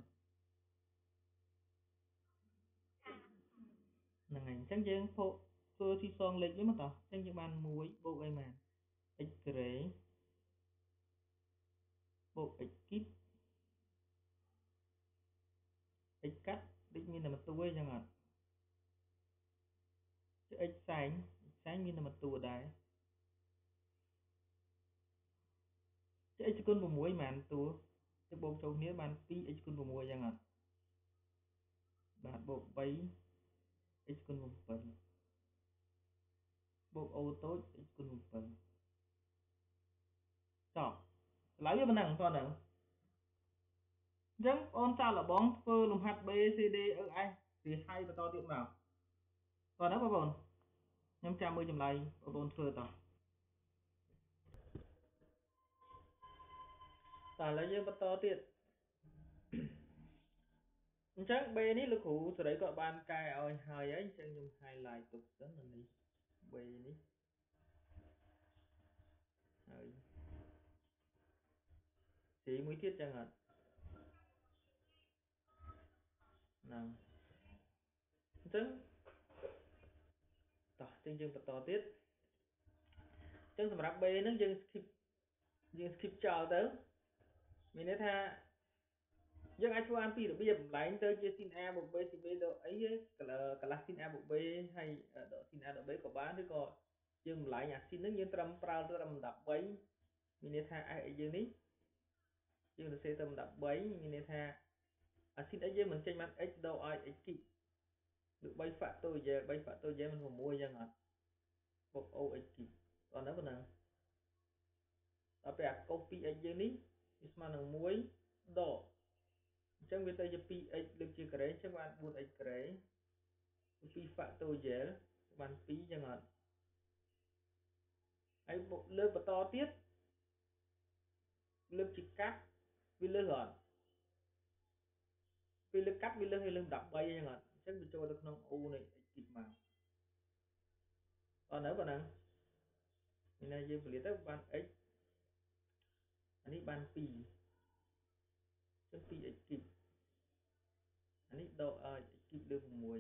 ហ្នឹងហើយអញ្ចឹងយើងធ្វើស៊ីសងលេខវិញមកតោះអញ្ចឹងយើងបាន1បូកអីមែន x ក្រេបូក x គីប x កាត់ដូចមានតែមួយតួអញ្ចឹងអត់ចុះ x សែងមានតែមួយតួដែរចុះ x គុណ6មែនតួទៅបូកចូលគ្នាបាន 2x គុណ6អញ្ចឹងអត់បាទបូក 3x គុណ7បូកអូតូច x គុណ7ចប់ឡើយវាប៉ុណ្ណឹងតើនៅអញ្ចឹងបងសាកល្បងធ្វើលំហាត់ B C D E F វាហើយបន្តទៀតមកតើនៅបងប្អូនខ្ញុំចាំមើលចម្លើយបងប្អូនធ្វើតោះតើឥឡូវយើងបន្តទៀតអញ្ចឹង B នេះលោកគ្រូសេរីក៏បានកែឲ្យហើយអញ្ចឹងខ្ញុំ highlight ទុកសិនអានេះ B នេះហើយទីមួយទៀតចឹងអត់ហ្នឹងអញ្ចឹងតោះអញ្ចឹងយើងបន្តទៀតអញ្ចឹងសម្រាប់ B ហ្នឹងយើង skip ចោលទៅមានន័យថាយើងអាចធ្វើបានពីររបៀបបំលែងទៅជា sin A បូក B sin B ទៅអីកន្លះ sin A បូក B ហើយដក sin A ដក B ក៏បានឬក៏យើងបំលែងអា sin ហ្នឹងយើងប្រើត្រឹមលំដាប់3មានន័យថា S x យើងនេះយើងសរសេរទៅលំដាប់3មានន័យថាអា sin x យើងមិនចេញបាន x ដកឲ្យ x គីបឬ3 factorial 3 factorial មិន6អញ្ចឹងអត់បូក OX គីបតោះនៅប៉ុណ្ណឹងដល់ពេលអាកុស 2x យើងនេះវាស្មើនឹង1ដកអញ្ចឹងវាទៅជា 2x លើកជាការ៉េអញ្ចឹងបាន 4x ការ៉េ2 factorial បាន2អញ្ចឹងអត់ហើយលើកបន្តទៀតលើកជាកាត់វាលើសអត់ពេលលើកកាត់វាលើសឲ្យលើស13អញ្ចឹងអត់អញ្ចឹងវាចូលទៅក្នុង O នៃ x គីបមកតើនៅប៉ុណ្ណឹងមានន័យយើងពលាតទៅបាន x អានេះបាន2អញ្ចឹង 2x គីបអានេះដកឲ្យ x គីបលើ6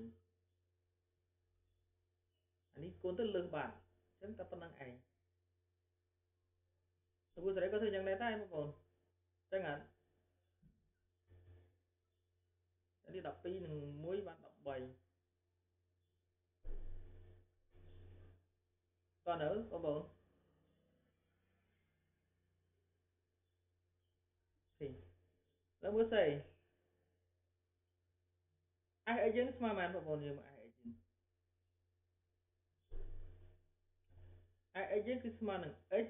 អានេះគុណទៅលើសបាត់អញ្ចឹងតែប៉ុណ្្នឹងឯងលោកគ្រូសេរីក៏ធ្វើយ៉ាងដែរបងប្អូនអញ្ចឹងអត់នេះ12និង1បាន13តើនៅបងប្អូនទីលើមើលស្អីS x យើងស្មើប៉ុន្មានបងប្អូនយើងមក S x យើង S x យើងគឺស្មើនឹង x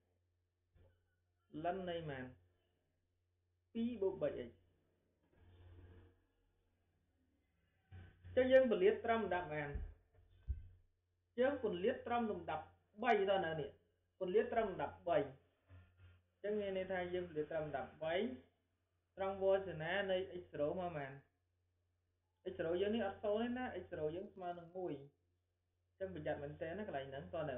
លិននៃប៉ុន្មាន2បូក 3x អញ្ចឹងយើងពលាតត្រឹមលំដាប់ប៉ុន្មានយើងពលាតត្រឹមលំដាប់3តើនៅនេះពលាតត្រឹមលំដាប់3អញ្ចឹងមានន័យថាយើងពលាតត្រឹមលំដាប់3ត្រង់វចនានៃ x0 មកប៉ុន្មាន x0 យើងនេះអត់សូន្យទេណា x0 យើងស្មើនឹង1អញ្ចឹងប្រយ័ត្នមែនតើណាកន្លែងហ្នឹងតើនៅ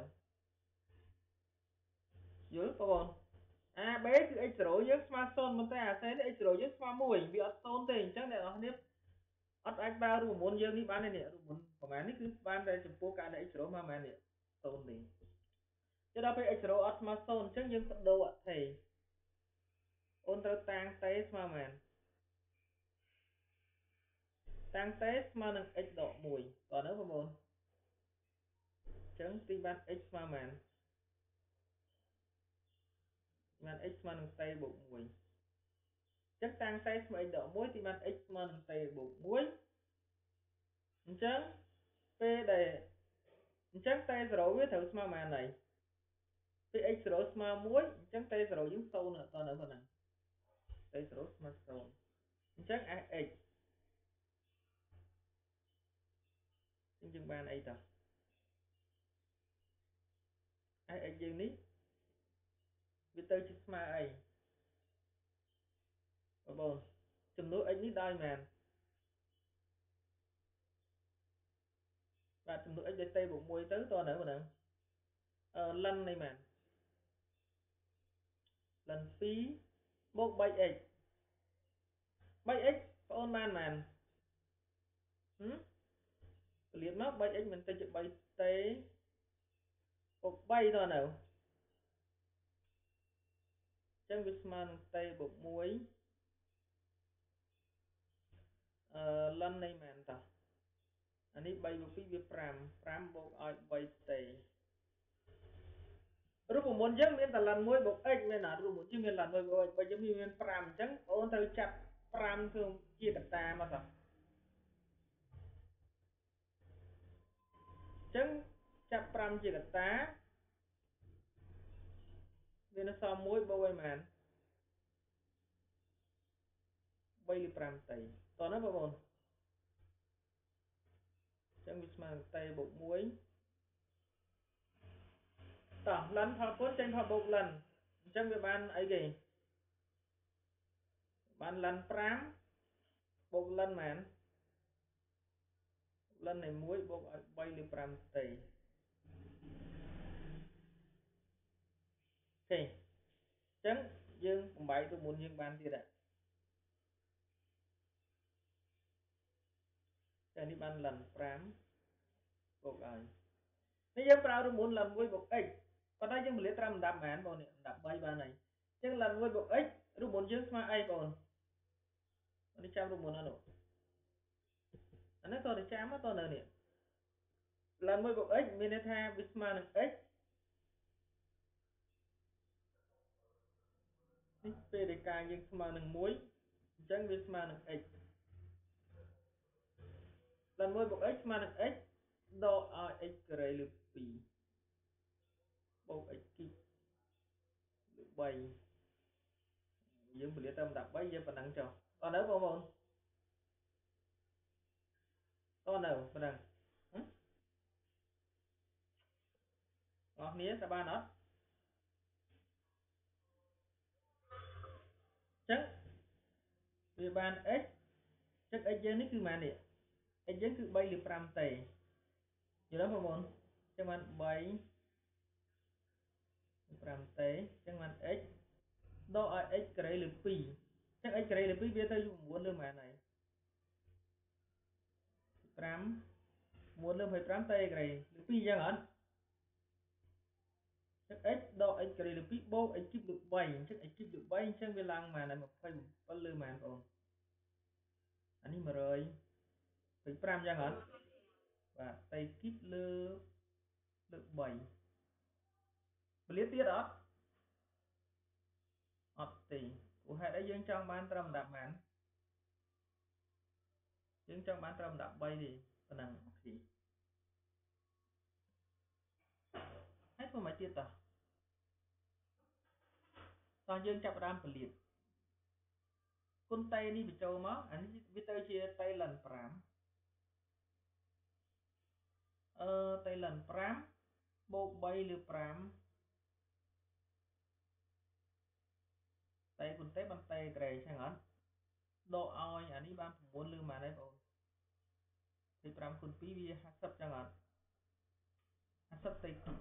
យល់បងប្អូនអា B គឺ x0 យើងស្មើ0ប៉ុន្តែអា C នេះ x0 យើងស្មើ1វាអត់សូន្យទេអញ្ចឹងអ្នកនរគ្នាអត់អាចប្រើរូបមន្តយើងនេះបានទេនេះរូបមន្តប្រហែលនេះគឺបានតែចំពោះករណី x0 មកប៉ុន្មាននេះ0ទេចុះដល់ពេល x0 អត់ស្មើ0អញ្ចឹងយើងបដូរអថេអូនត្រូវតាំងតេស្មើប៉ុន្មានតាំងតេស្មើនឹង x ដក1តើនៅបងប្អូនអញ្ចឹងទីបាន x ស្មើប៉ុន្មានបាន x ស្មើនឹងតេបូក1អញ្ចឹងតាំងតេស្មើ x ដក1ទីបាន x ស្មើនឹងតេបូក1អញ្ចឹងពេលដែលអញ្ចឹងតេ0វាត្រូវស្មើប៉ុន្មានហើយពេល x0 ស្មើ1អញ្ចឹងតេ0យើង0តើនៅប៉ុណ្ណឹងតេ0ស្មើ0អញ្ចឹង fx យើងបានអីតោះ fx យើងនេះវាទៅជាស្មើអីបងប្អូនចំនួន x នេះដោយមែនបាទ đặtចំនួន x ដោយ t បូក1ទៅតើនៅប៉ុណ្ណឹងលិននេះមែនលិន2បូក 3x 3x បងអូនបានមែនពលាតមក 3x មិនទៅជា 3t បូក3តើនៅចឹងវាស្មើនឹង t បូក1លិននេះមែនតើអានេះ3បូក2វា5 5បូកឲ្យ 3t រូបមន្តយើងមានតែលិន1បូក x មែនអត់រូបមន្តយើងមានលិន1បូក x បើយើងមាន5អញ្ចឹងបងអូនត្រូវចាប់5ធ្វើជាកត្តាមកតើអញ្ចឹងចាប់5ជាកត្តាវានៅសល់1បូកឲ្យមែន3ឬ5តេតោះណាបងប្អូនអញ្ចឹងវាស្មើនឹងតេបូក1តោះលិនផលគុណចេញផលបូកលិនអញ្ចឹងវាបានអីគេបានលិន5បូកលិនមែនលិននៃ1បូកឲ្យ3ឬ5តេអូខេអញ្ចឹងយើងបំបែករូបមន្តយើងបានទៀតហើយតែនេះបានលិន5បូកឲ្យនេះយើងប្រើរូបមន្តលិន1បូក x ប៉ុន្តែយើងពលាតត្រឹមអណ្ដាប់មែនបងនេះអណ្ដាប់3បានហើយអញ្ចឹងលិន1បូក x រូបមន្តយើងស្មើអីបងនេះចាំរូបមន្តនោះអានេះតើចាំតើនៅនេះលិន1បូក x មានន័យថាវាស្មើនឹង x នេះពេលដែលការយើងស្មើនឹង1អញ្ចឹងវាស្មើនឹង x លិន1បូក x ស្មើនឹង x ដកឲ្យ x ការ៉េលើ2បូក x គីបលើ3យើងពលាតត្រឹម13យើងប៉ុណ្ណឹងចុះតើនៅបងប្អូនតើនៅប៉ុណ្ណឹងអស់គ្នាតើបានអត់អញ្ចឹងវាបាន x ចឹង x យើងនេះគឺម៉ាននេះ x យើងគឺ3ឬ5តេយល់ទេបងប្អូនចឹងបាន3 5តេចឹងបាន x ដកឲ្យ x ការ៉េលើ2ចឹង x ការ៉េលើ2វាទៅ9លើម៉ានហើយ5 9លើ25តេការ៉េលើ2ចឹងអត់ចឹង x ដក x ការ៉េលើ2បូក x គីបលើ3អញ្ចឹង x គីបលើ3អញ្ចឹងវាឡើងម៉ានហើយ27លើម៉ានបងប្អូនអានេះ125ចឹងអត់បាទតេគីបលើ3ពលាតទៀតអត់អត់ទេព្រោះហេតុអីយើងចង់បានត្រឹម10ម៉ានយើងចង់បានត្រឹម13ទេប៉ុណ្ណឹងអូខេហើយធ្វើមិនទៀតតោះយើងចាប់ផ្ដើមពលាតគុណតេនេះបញ្ចូលមកអានេះវាទៅជាតេលិន5តេលិន5បូក3លើ5តេគុណតេបានតេការ៉េចឹងអត់ដកឲ្យអានេះបាន9លើម៉ានហើយបង25គុណ2វា50ចឹងអត់50តេគី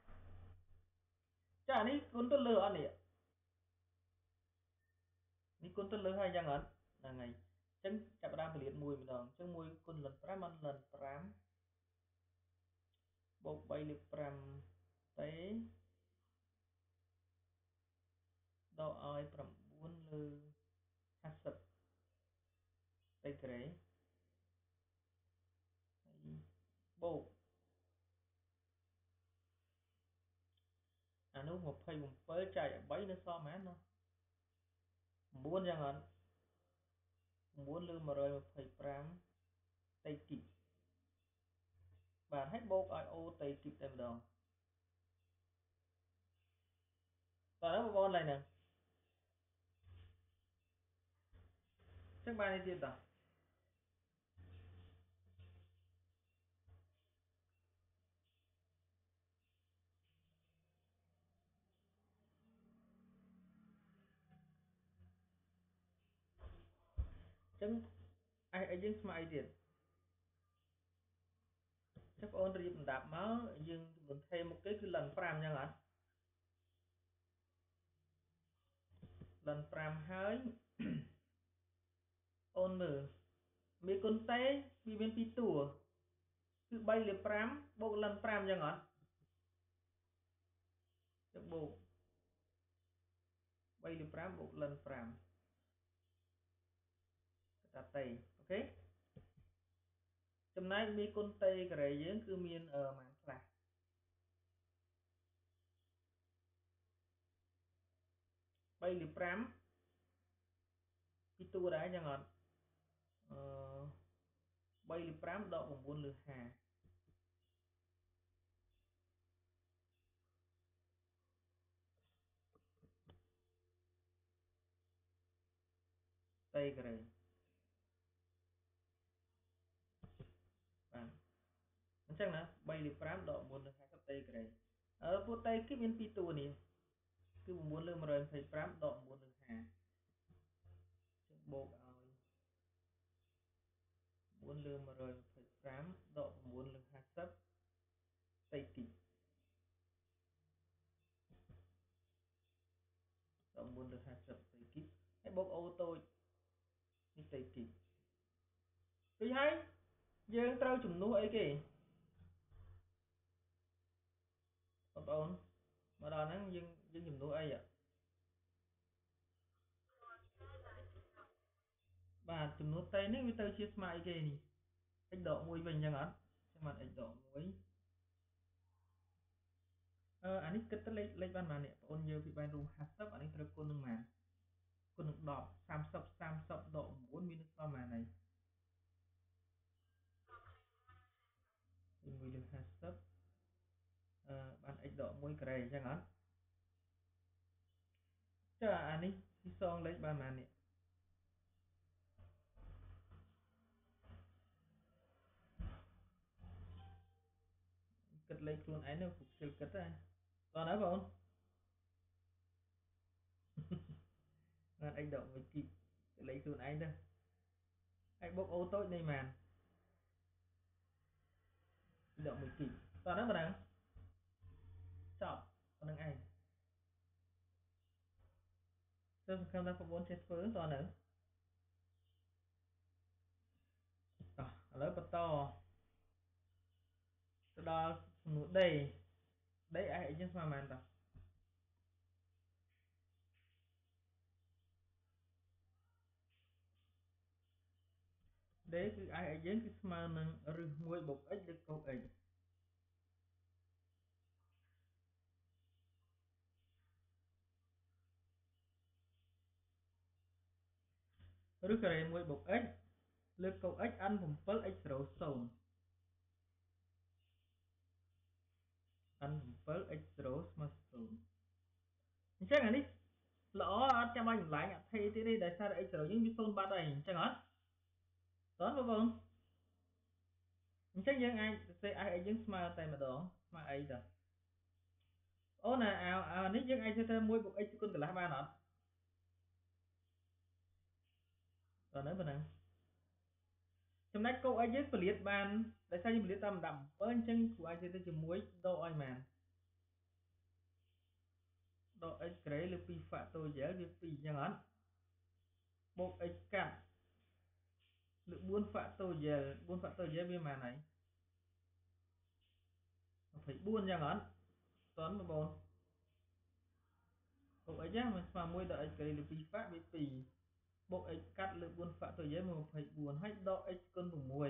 ចាអានេះគុណទៅលើអត់នេះនេះគុណទៅលើហើយចឹងអត់ហ្នឹងហើយអញ្ចឹងចាប់ផ្ដើមពលាត1ម្ដងអញ្ចឹង1គុណលិន5បានលិន5បូក3លើ5តេដកឲ្យ9លើ50តេការ៉េហើយបូកអានោះ27ចែកឲ្យ3នៅសល់ប៉ុន្មានណា9ចឹងអត់9លើ125តេគីបបាទហើយបូកឲ្យអូតេគីបតែម្ដងតើបងប្អូនឡើយហ្នឹងចឹងបាននេះទៀតតើចឹងឯយើងស្មើអីទៀត chắc ônរៀបសម្រាប់មកយើងចំនួនថេមុខគេគឺលិន5អញ្ចឹងអត់លិន5ហើយអូនមើលមេគុណតេវាមាន2តួគឺ3លា5បូកលិន5អញ្ចឹងអត់ទៅបូក3លា5បូកលិន5តាតេអូខេចំណែកមេគុណតេការ៉េយើងគឺមានម៉ានខ្លះ3លា5ពីតួដែរអញ្ចឹងអត់3លា5ដក9លើ5តេការ៉េបាទអញ្ចឹងណា3លា5ដក9លើ50តេការ៉េពួកតេគឺមាន2តួនេះគឺ9លើ125ដក9លើ5ចឹងបូកឲ្យ9លើ125ដក9លើ50តេទីដក9លើ50តេទីហើយបូកអូតូចនេះតេទីឃើញហើយយើងត្រូវជំនួសអីគេបងប្អូនមកដល់ហ្នឹងយើងជំនួសអីបាទជំនួសតេនេះវាទៅជាស្មើអីគេនេះ x ដក1វិញអញ្ចឹងអត់ចឹងបាន x ដក1អានេះគិតទៅលេខបានប៉ុន្មាននេះបងប្អូនយើងពីបែររួម50អានេះត្រូវគុណនឹងប៉ុន្មានគុណនឹង10 30ដក9មាននឹងស្មើប៉ុន្មានហើយ1លើ50បាន x ដក1ការ៉េអញ្ចឹងអត់ចុះអានេះទីសងលេខបានប៉ុន្មាននេះគិតលេខខ្លួនឯងទៅពុកជិលគិតទៅតោះណាបង បាន x ដក1គីបលេខខ្លួនឯងទៅហើយបូកអូតូចនៃប៉ុន្មានដក1គីបតោះណាបងចប់ប៉ុណ្្នឹងឯងទៅសង្ឃឹមថាបងប្អូនចេះធ្វើតោះណាឥឡូវបន្តទៅដល់សំណួរ D D ឯងយើងស្មើប៉ុន្មានតោះ D គឺ i ឲ្យយើងគឺស្មើនឹងរឹស1បូក x លើកកូស x រឹសការ៉េ1បូក x លើកកូស x n 7 x 0 0 n 7 x 0ស្មើ0អញ្ចឹងអានេះល្អអត់ចាំបាច់ចម្លែងអថេទៀតទេដោយសារ x 0យើងវា0បាត់ហើយអញ្ចឹងអត់តើបងប្អូនអញ្ចឹងយើងអាចសរសេរ i យើងស្មើតែម្ដងស្មើអីតើអូននេះយើងអាចសរសេរ1បូក x គុណកន្លះបានអត់តើនៅប៉ុណ្ណឹងចំណែកកូស x យើងពលាតបានដោយសារយើងពលាតតាមលំដាប់7អញ្ចឹងគ្រូអាចទៅជាមួយដកឲ្យប៉ុន្មានដក x ក្រេលើ2 factorial វា2អញ្ចឹងអត់បូក x កាត់លើ4 factorial 4 factorial វាប៉ុន្មានហើយ24អញ្ចឹងអត់តន់បងប្អូនបូក x ហ្នឹងมันស្មើ1ដក x ក្រេលើ2 fact វា2បូក x កាត់លើ4 factorial មក24ហើយដក x គុណ6លើ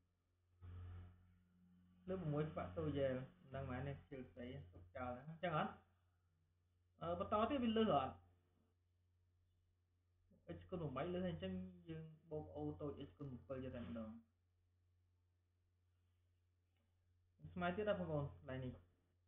6 factorial មិនដឹងប៉ុន្មាននេះជិលស្អីទុកចោលអញ្ចឹងអត់បន្តទៀតវាលើសអត់ x គុណ8លើសហើយអញ្ចឹងយើងបូក o តូច x គុណ7យកតែម្ដងស្មើទៀតដល់បងប្អូនកន្លែងនេះ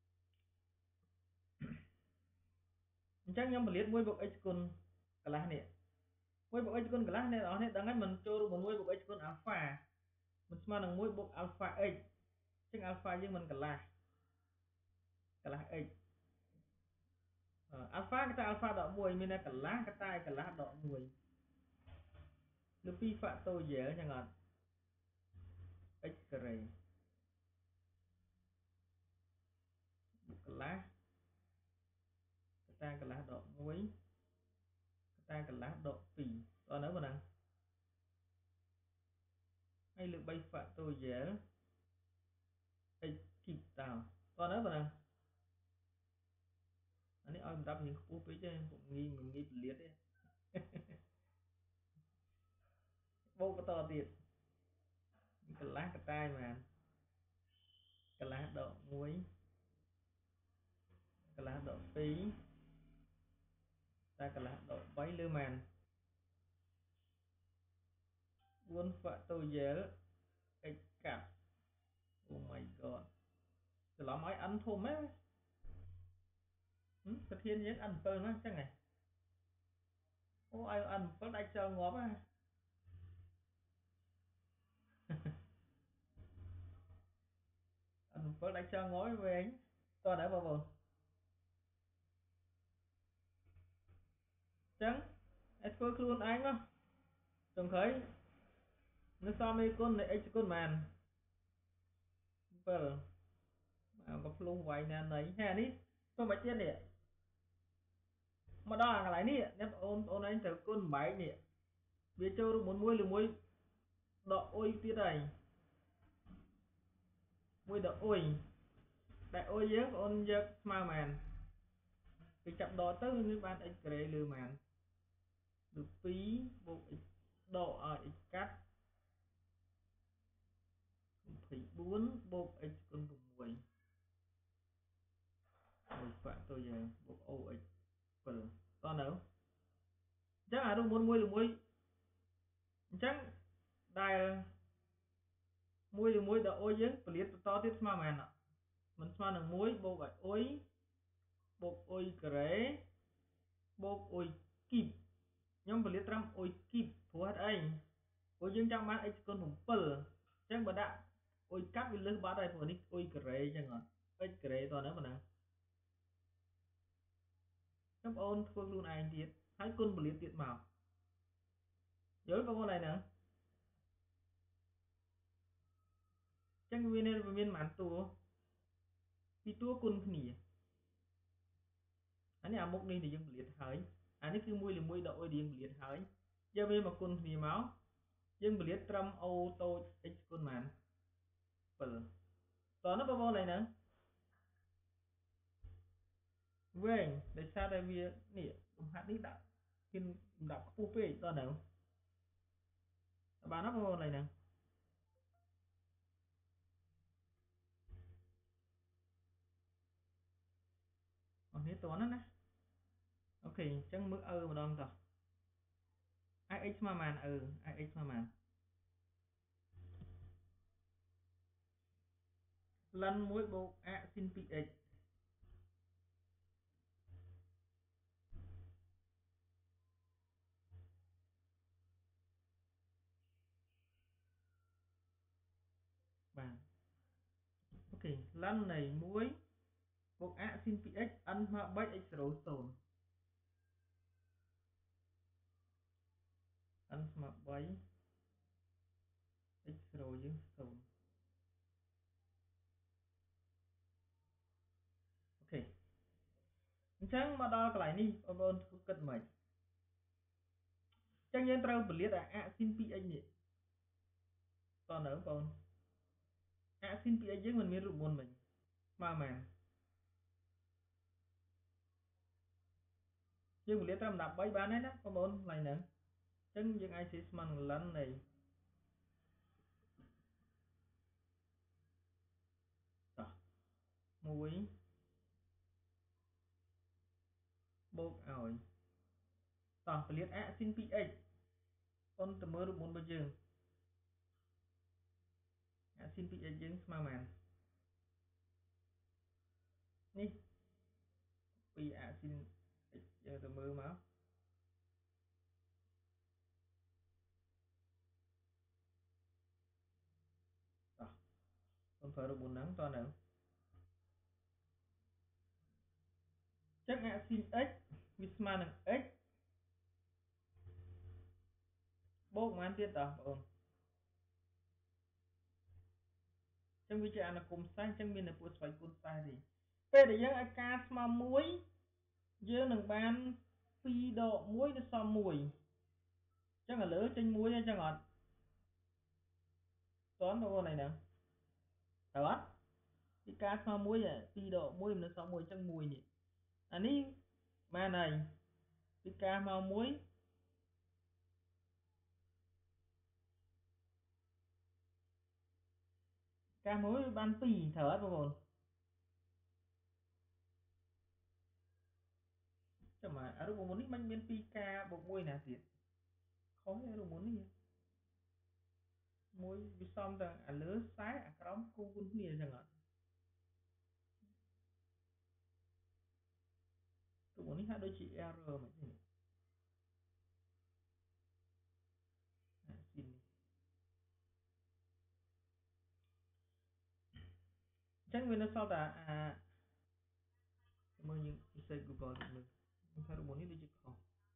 អញ្ចឹងខ្ញុំពលាត1បូក x គុណកន្លះនេះ1បូក x គុណកន្លះអ្នកនរនេះដឹងហើយមិនចូលរួម1បូក x គុណ alpha មិនស្មើនឹង1បូក alpha x អញ្ចឹង alpha យើងមិនកន្លះ x alpha កតា alpha ដក1មានតែកន្លះកតាកន្លះដក1លើ2 factorial អញ្ចឹងអត់ x ការ៉េន្លះកតាកន្លះដក1កតាកន្លះដក2តើនៅប៉ុណ្ណឹងហើយលើ3 factorial x គីបតើតើនៅប៉ុណ្ណឹងអានេះឲ្យបន្តាប់រៀងខ្ពស់ពេកទេខ្ញុំងាយពលាតទេបូកបន្តទៀតកន្លះកតាយមែនកន្លះដក1កន្លះដក2តែកន្លះដក3លើមែន4 factorial x កាត់ Oh my god ច្រឡំឲ្យ n ធំហ៎ប្រធានយើង n 7ហ្នឹងអញ្ចឹងហ៎អូឲ្យ n 7ដាច់ចោលងាប់ហ៎n 7ដាច់ចោលងាប់វិញវែងតើដែរបងប្អូនអញ្ចឹងឲ្យធ្វើខ្លួនឯងមកចុងក្រោយនៅសល់មេគុណនៃ x គុណប៉ុន្មាន7មកក៏ភ្លុះវាយណាណីហើយអានេះទៅមកទៀតនេះមកដល់អាកន្លែងនេះអ្នកបងប្អូនឯងត្រូវគុណបែកនេះវាចូលរូបមន្តមួយឬមួយដកអុយទៀតហើយមួយដកអុយដែលអុយយើងបងប្អូនយកស្មើមែនគេចាប់ដកទៅវាបាន x ការ៉េលើមែនឬ2បូក x ដកឲ្យ x កាត់24បូក x គុណ6មួយហ្វាក់តូយើងបូក OX 7តើនៅអញ្ចឹងអារូបមន្តមួយឬមួយអញ្ចឹងដែលមួយឬមួយដល់អុយយើងពលាតបន្តទៀតស្មើមែនអត់មិនស្មើនឹង1បូកឲ្យអុយបូកអុយការ៉េបូកអុយគីបខ្ញុំពលាតត្រឹមអុយគីបព្រោះហេតុអីព្រោះយើងចង់បាន x គុណ7អញ្ចឹងបើដាក់អុយកាត់វាលើសបាត់ហើយព្រោះនេះអុយការ៉េអញ្ចឹងអត់ x ការ៉េតើនៅប៉ុណ្ណាបងប្អូនធ្វើខ្លួនឯងទៀតហើយគុណពលាតទៀតមកយល់បងប្អូនហើយហ្នឹងអញ្ចឹងវាមានប៉ុន្មានតួពីតួគុណគ្នាអានេះអាមុខនេះដែលយើងពលាតហើយអានេះគឺមួយឬមួយដល់អុយដែលយើងពលាតហើយយកវាមកគុណគ្នាមកយើងពលាតត្រឹម O តូច x គុណប៉ុន្មាន7តើនោះបងប្អូនហើយហ្នឹងវែងដោយសារតែវានេះលំហាត់នេះដាក់គេដាក់ខ្ពស់ពេកតើនៅបានណាបងប្អូនហើយហ្នឹងអស់នេះតើណាអូខេអញ្ចឹងមើលម្ដងតោះ ix ស្មើប៉ុន្មានix ស្មើប៉ុន្មានលិន1បូក a ស៊ីន 2x បាទអូខេលិននៃ1បូក a ស៊ីន 2x n ស្មើ 3x 0 0 n ស្មើ 3x 0យើង0អូខេអញ្ចឹងមកដល់កន្លែងនេះបងប្អូនធ្វើគិតមិនអញ្ចឹងយើងត្រូវពលាតអាស៊ីន 2x នេះតើនៅបងប្អូនអាស៊ីន 2x យើងមិនមានរូបមន្តវិញស្មើមែនយើងពលាតត្រឹម13បានហើយណាបងប្អូនកន្លែងហ្នឹងអញ្ចឹងយើងអាចសេស្មើនឹងលិននៃតោះ1បូកឲ្យតោះពលាតអាស៊ីន 2x អូនទៅមើលរូបមន្តរបស់យើងអាស៊ីន 2x យើងស្មើមែននេះពីអាស៊ីន x យើងទៅមើលមកតោះអូនប្រើរូបមន្តហ្នឹងតើនៅចឹងអាស៊ីន x វាស្មើនឹង x បូកប៉ុន្មានទៀតតោះបងប្អូនចឹងវាជាអនុគមសេសអញ្ចឹងមានតែពួកស្វ័យគុណសេសទេពេលដែលយើងឲ្យការស្មើ1យើងនឹងបាន2ដក1នៅសម1អញ្ចឹងឥឡូវចេញ1អញ្ចឹងអត់តើបងប្អូនnày nèត្រូវអត់ពីការស្មើ1 2ដក1នៅសម1អញ្ចឹង1នេះអានេះបានហើយពីការស្មើ1ការ1បាន2ត្រូវអត់បងប្អូនចាំមើលរូបមន្តនេះមិនមាន2ការបូក1ណាទៀតខុសទេរូបមន្តនេះមួយវាសំតែអាលើខ្សែអាក្រោមគូគុណគ្នាអញ្ចឹងអត់រូបមន្តនេះហាក់ដូចជា error មិនទេស៊ីនអញ្ចឹងវានៅសល់តែមើលយើងពិសេស Google ទៅមើលថារូបមន្តនេះដូចជាខុស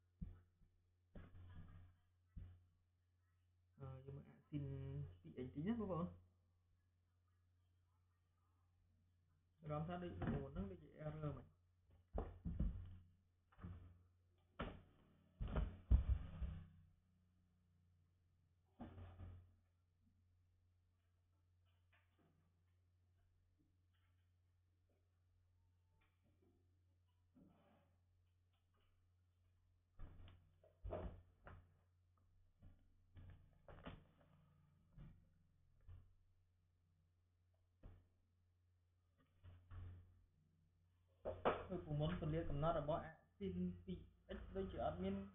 យើងមើលអាស៊ីន 2x តិចណាបងប្អូនអារម្មណ៍ថាដូចរូបមន្តហ្នឹងដូចជា error មិនរូបមន្តពន្លាកំណត់របស់អាស៊ីន 2x ដូចជាអត់មាន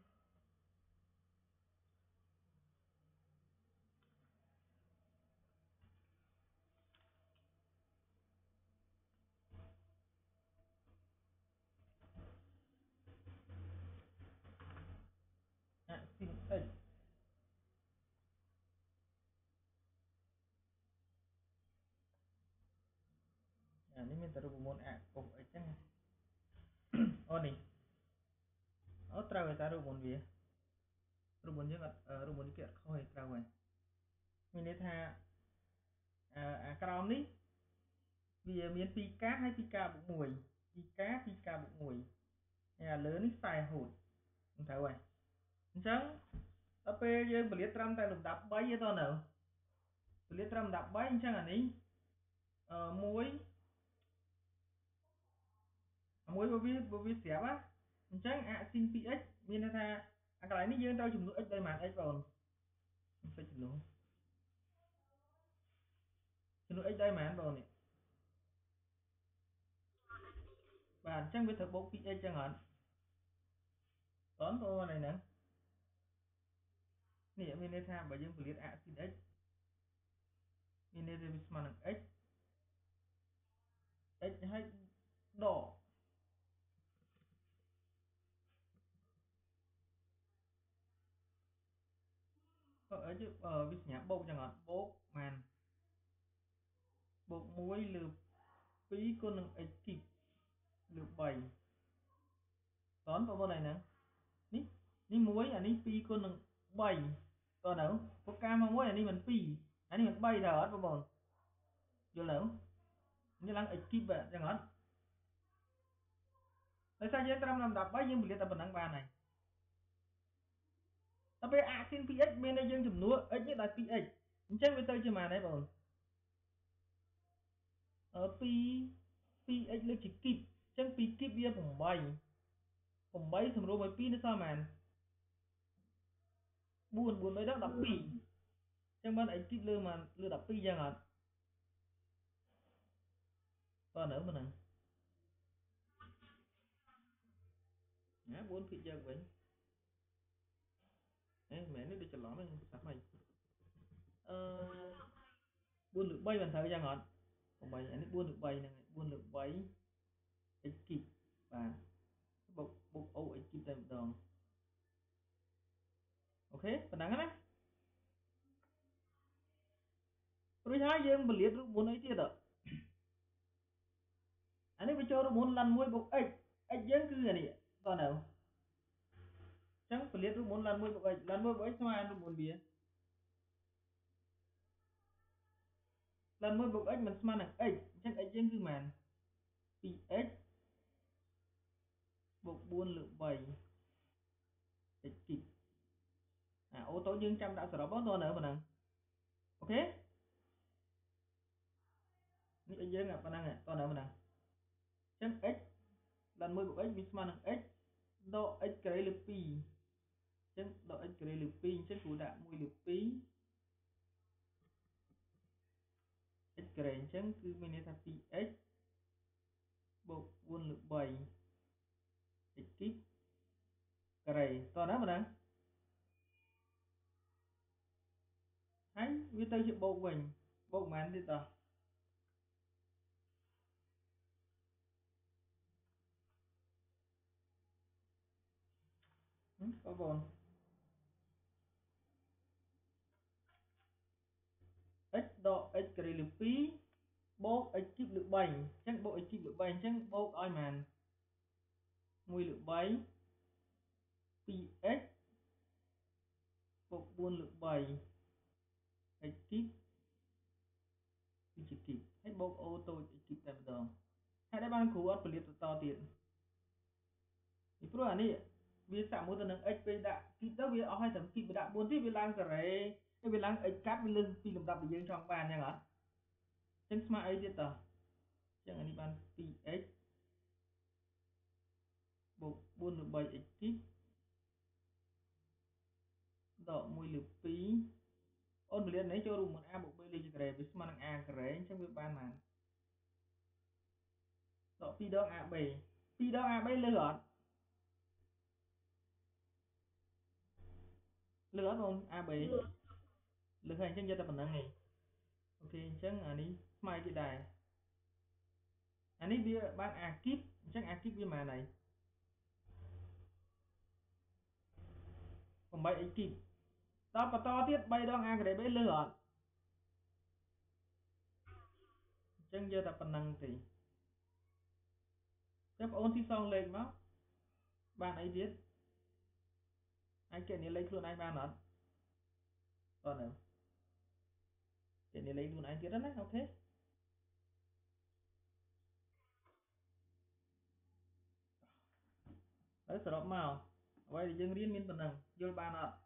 អាស៊ីន x អានេះមានតែរូបមន្តអាកុស x ហ្នឹងអូនេះអូត្រូវតែរូបមន្តវារូបមន្តយើងអត់រូបមន្តនេះគេអត់ខុសទេត្រូវហើយមានន័យថាអាក្រោមនេះវាមាន2ការហើយ2ការបូក1 2ការ2ការបូក1ហើយអាលើនេះខ្សែហូតមិនត្រូវហើយអញ្ចឹងដល់ពេលយើងពលាតត្រឹមតែលំដាប់3ទេតើនៅពលាតត្រឹមលំដាប់3អញ្ចឹងអានេះមួយបើវាស្រាប់ណាអញ្ចឹងអាស៊ីន 2x មានន័យថាអាកន្លែងនេះយើងត្រូវចំនួន x ដោយម៉ាន x បងមិនសេចចំនួន x ដោយម៉ានបងនេះបាទអញ្ចឹងវាត្រូវបូក 2x អញ្ចឹងអត់បងប្អូនnàyហ្នឹងនេះមានន័យថាបើយើងពលាតអាស៊ីន x មានន័យថាវាស្មើនឹង x ហើយដកវាសញ្ញាបូកចឹងអត់បូកម៉ានបូក1លើ2គុណនឹង x គីបលើ3តើបងប្អូនហ្នឹងនេះ1អានេះ2គុណនឹង3តើនៅពុកការមក1អានេះមិន2អានេះមិន3តើអត់បងប្អូនយល់ទៅនេះឡើង x គីបចឹងអត់ដោយសារយើងត្រឹមលំដាប់3យើងពលាតតែប៉ុណ្ណឹងបានហើយដល់ពេលអាស៊ីន 2x មានតែយើងចំនួន x នេះដោយ 2x អញ្ចឹងវាទៅជាម៉ានហើយបង 2x លើកជាគីបអញ្ចឹង2គីបវា8សម្រួលមួយ2នៅសល់ប៉ុន្មាន4 3ដល់12អញ្ចឹងបាន x គីបលើមកលើ12អញ្ចឹងអត់តើនៅប៉ុណ្ណឹងណា4ភាគយើងវិញមែននេះដូចច្រឡំហ្នឹងស្ដាប់ហើយ4លើ3បានត្រូវអញ្ចឹងអត់8អានេះ4លើ3ហ្នឹង4លើ3 x គីបបាទបុក o x គីបតែម្ដងអូខេប៉ុណ្ណឹងណារួចហើយយើងពលាតរូបមន្តអីទៀតអានេះវាចូលរូបមន្តលន1បុក x យើងគឺអានេះតើនៅអញ្ចឹងពលាតរូបមន្តលន1បុក x លន1បុក x ស្មើនឹងរូបមន្តវាលន1បុក x មិនស្មើនឹង x អញ្ចឹង x យើងគឺប៉ុន្មាន 2x bột 4 lượng 7 x kịp ô tô dương trăm đã sửa bó to nữa mà nè okនេះយើងប៉ុណ្ណឹងតើនៅហ្នឹងអញ្ចឹង x lần 1 bậc x វាស្មើនឹង x ដក x ការ៉េលើ 2 អញ្ចឹងដក x ការ៉េលើ 2 អញ្ចឹងគ្រូដាក់1លើ 2 x ការ៉េអញ្ចឹងគឺមានន័យថា 2x បូក 4 លើ 3 x គីបការ៉េតើណាបងណាហើយវាទៅជាបូកវិញបូកប៉ុន្មានទៀតតើបងប្អូន x ដក x ការ៉េលើ 2 បូក x គីបលើ 3 អញ្ចឹងបូក x គីបលើ 3 អញ្ចឹងបូកឲ្យប៉ុន្មាន1លើ 3 2x បូក 4 លើ 3 x គីបគឺជាគីបហើយបូកអូតូច x គីបតែម្ដងហើយដែលបានគ្រូអត់ពលាតបន្តទៀតពីព្រោះអានេះវាសាក់មួយទៅនឹង x ពេលដាក់គីបទៅវាអស់ហើយត្រូវគីបវាដាក់4ទៀតវាឡើងការ៉េហើយវាឡើង x កាត់វាលើសពីលំដាប់ដែលយើងចង់បានអញ្ចឹងអត់អញ្ចឹងស្មើអីទៀតតើអញ្ចឹងអានេះបាន 2x បូក 4 លើ 3x គីបដក 1 លើ 2អូនពលាតនេះចូលរួមមុន a បូក b លើជាការ៉េវាស្មើនឹង a ការ៉េអញ្ចឹងវាបានបានដក 2 ដង ab 2 ដង ab លើអត់លើអត់បង ab លើហើយអញ្ចឹងយកតែប៉ុណ្្នឹងឯងអូខេអញ្ចឹងអានេះស្មើគេដែរអានេះវាបាន a គីបអញ្ចឹង a គីបវាប៉ុន្មានហើយ 8x គីបដល់បន្តទៀត3ដង a ការ៉េ b លើអត់អញ្ចឹងយកតែប៉ុណ្្នឹងទេចាំបងអូនទីសងលេខមកបានអីទៀតអាចគណនាលេខខ្លួនឯងបានអត់តើនៅគណនាលេខខ្លួនឯងទៀតណាអូខេហើយសរុបមកអ្វីដែលយើងរៀនមានប៉ុណ្ណឹងយល់បានអត់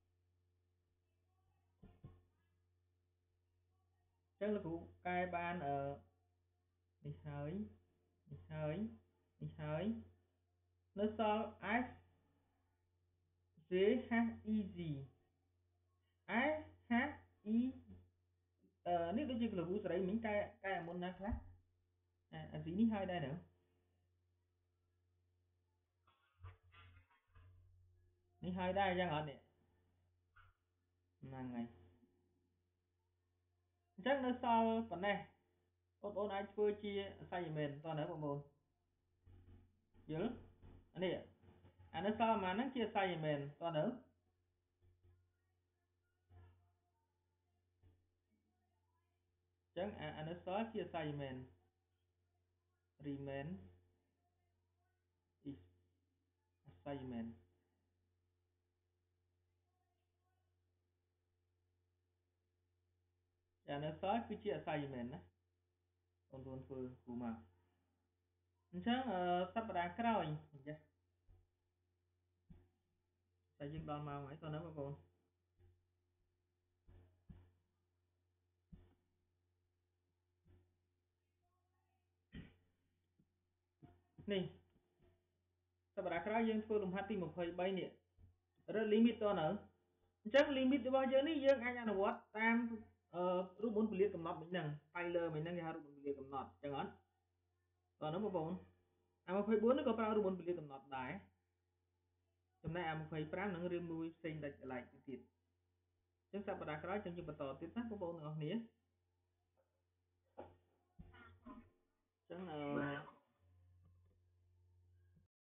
អញ្ចឹងលោកគ្រូកែបាននេះហើយនេះហើយនេះហើយនៅសល់ s j h e z s h e នេះដូចជាគ្រូសេរីមិញកែអាមុនណាខ្លះអាស៊ីនេះហើយដែរនៅនេះហើយដែរអញ្ចឹងអត់នេះហ្នឹងហើយអញ្ចឹងនៅសល់ប៉ុណ្ណេះបងប្អូនអាចធ្វើជា assignment តើនៅបងប្អូនយល់អានេះអានៅសល់ប៉ុន្មានហ្នឹងជា assignment តើនៅអញ្ចឹងអានៅសល់ជា assignment remain is assignment អានៅសល់គឺជា assignment ណាបងប្អូនធ្វើគ្រូមកអញ្ចឹងសប្តាហ៍ក្រោយចាតែយើងដល់ម៉ោងហើយតើនៅបងប្អូននេះសប្តាហ៍ក្រោយយើងធ្វើលំហាត់ទី23នេះរក limit តើនៅអញ្ចឹង limit របស់យើងនេះយើងអាចអនុវត្តតាមរូបមន្តពលាតកំណត់មិញហ្នឹងហើយលើមិញហ្នឹងគេហៅរូបមន្តពលាតកំណត់អញ្ចឹងអត់តើនៅបងប្អូនអា24នេះក៏ប្រើរូបមន្តពលាតកំណត់ដែរចំណែកអា25នឹងរៀនមួយផ្សេងដាច់កន្លែងទៀតអញ្ចឹងសប្តាហ៍ក្រោយយើងបន្តទៀតណាបងប្អូនទាំងអស់គ្នាអញ្ចឹង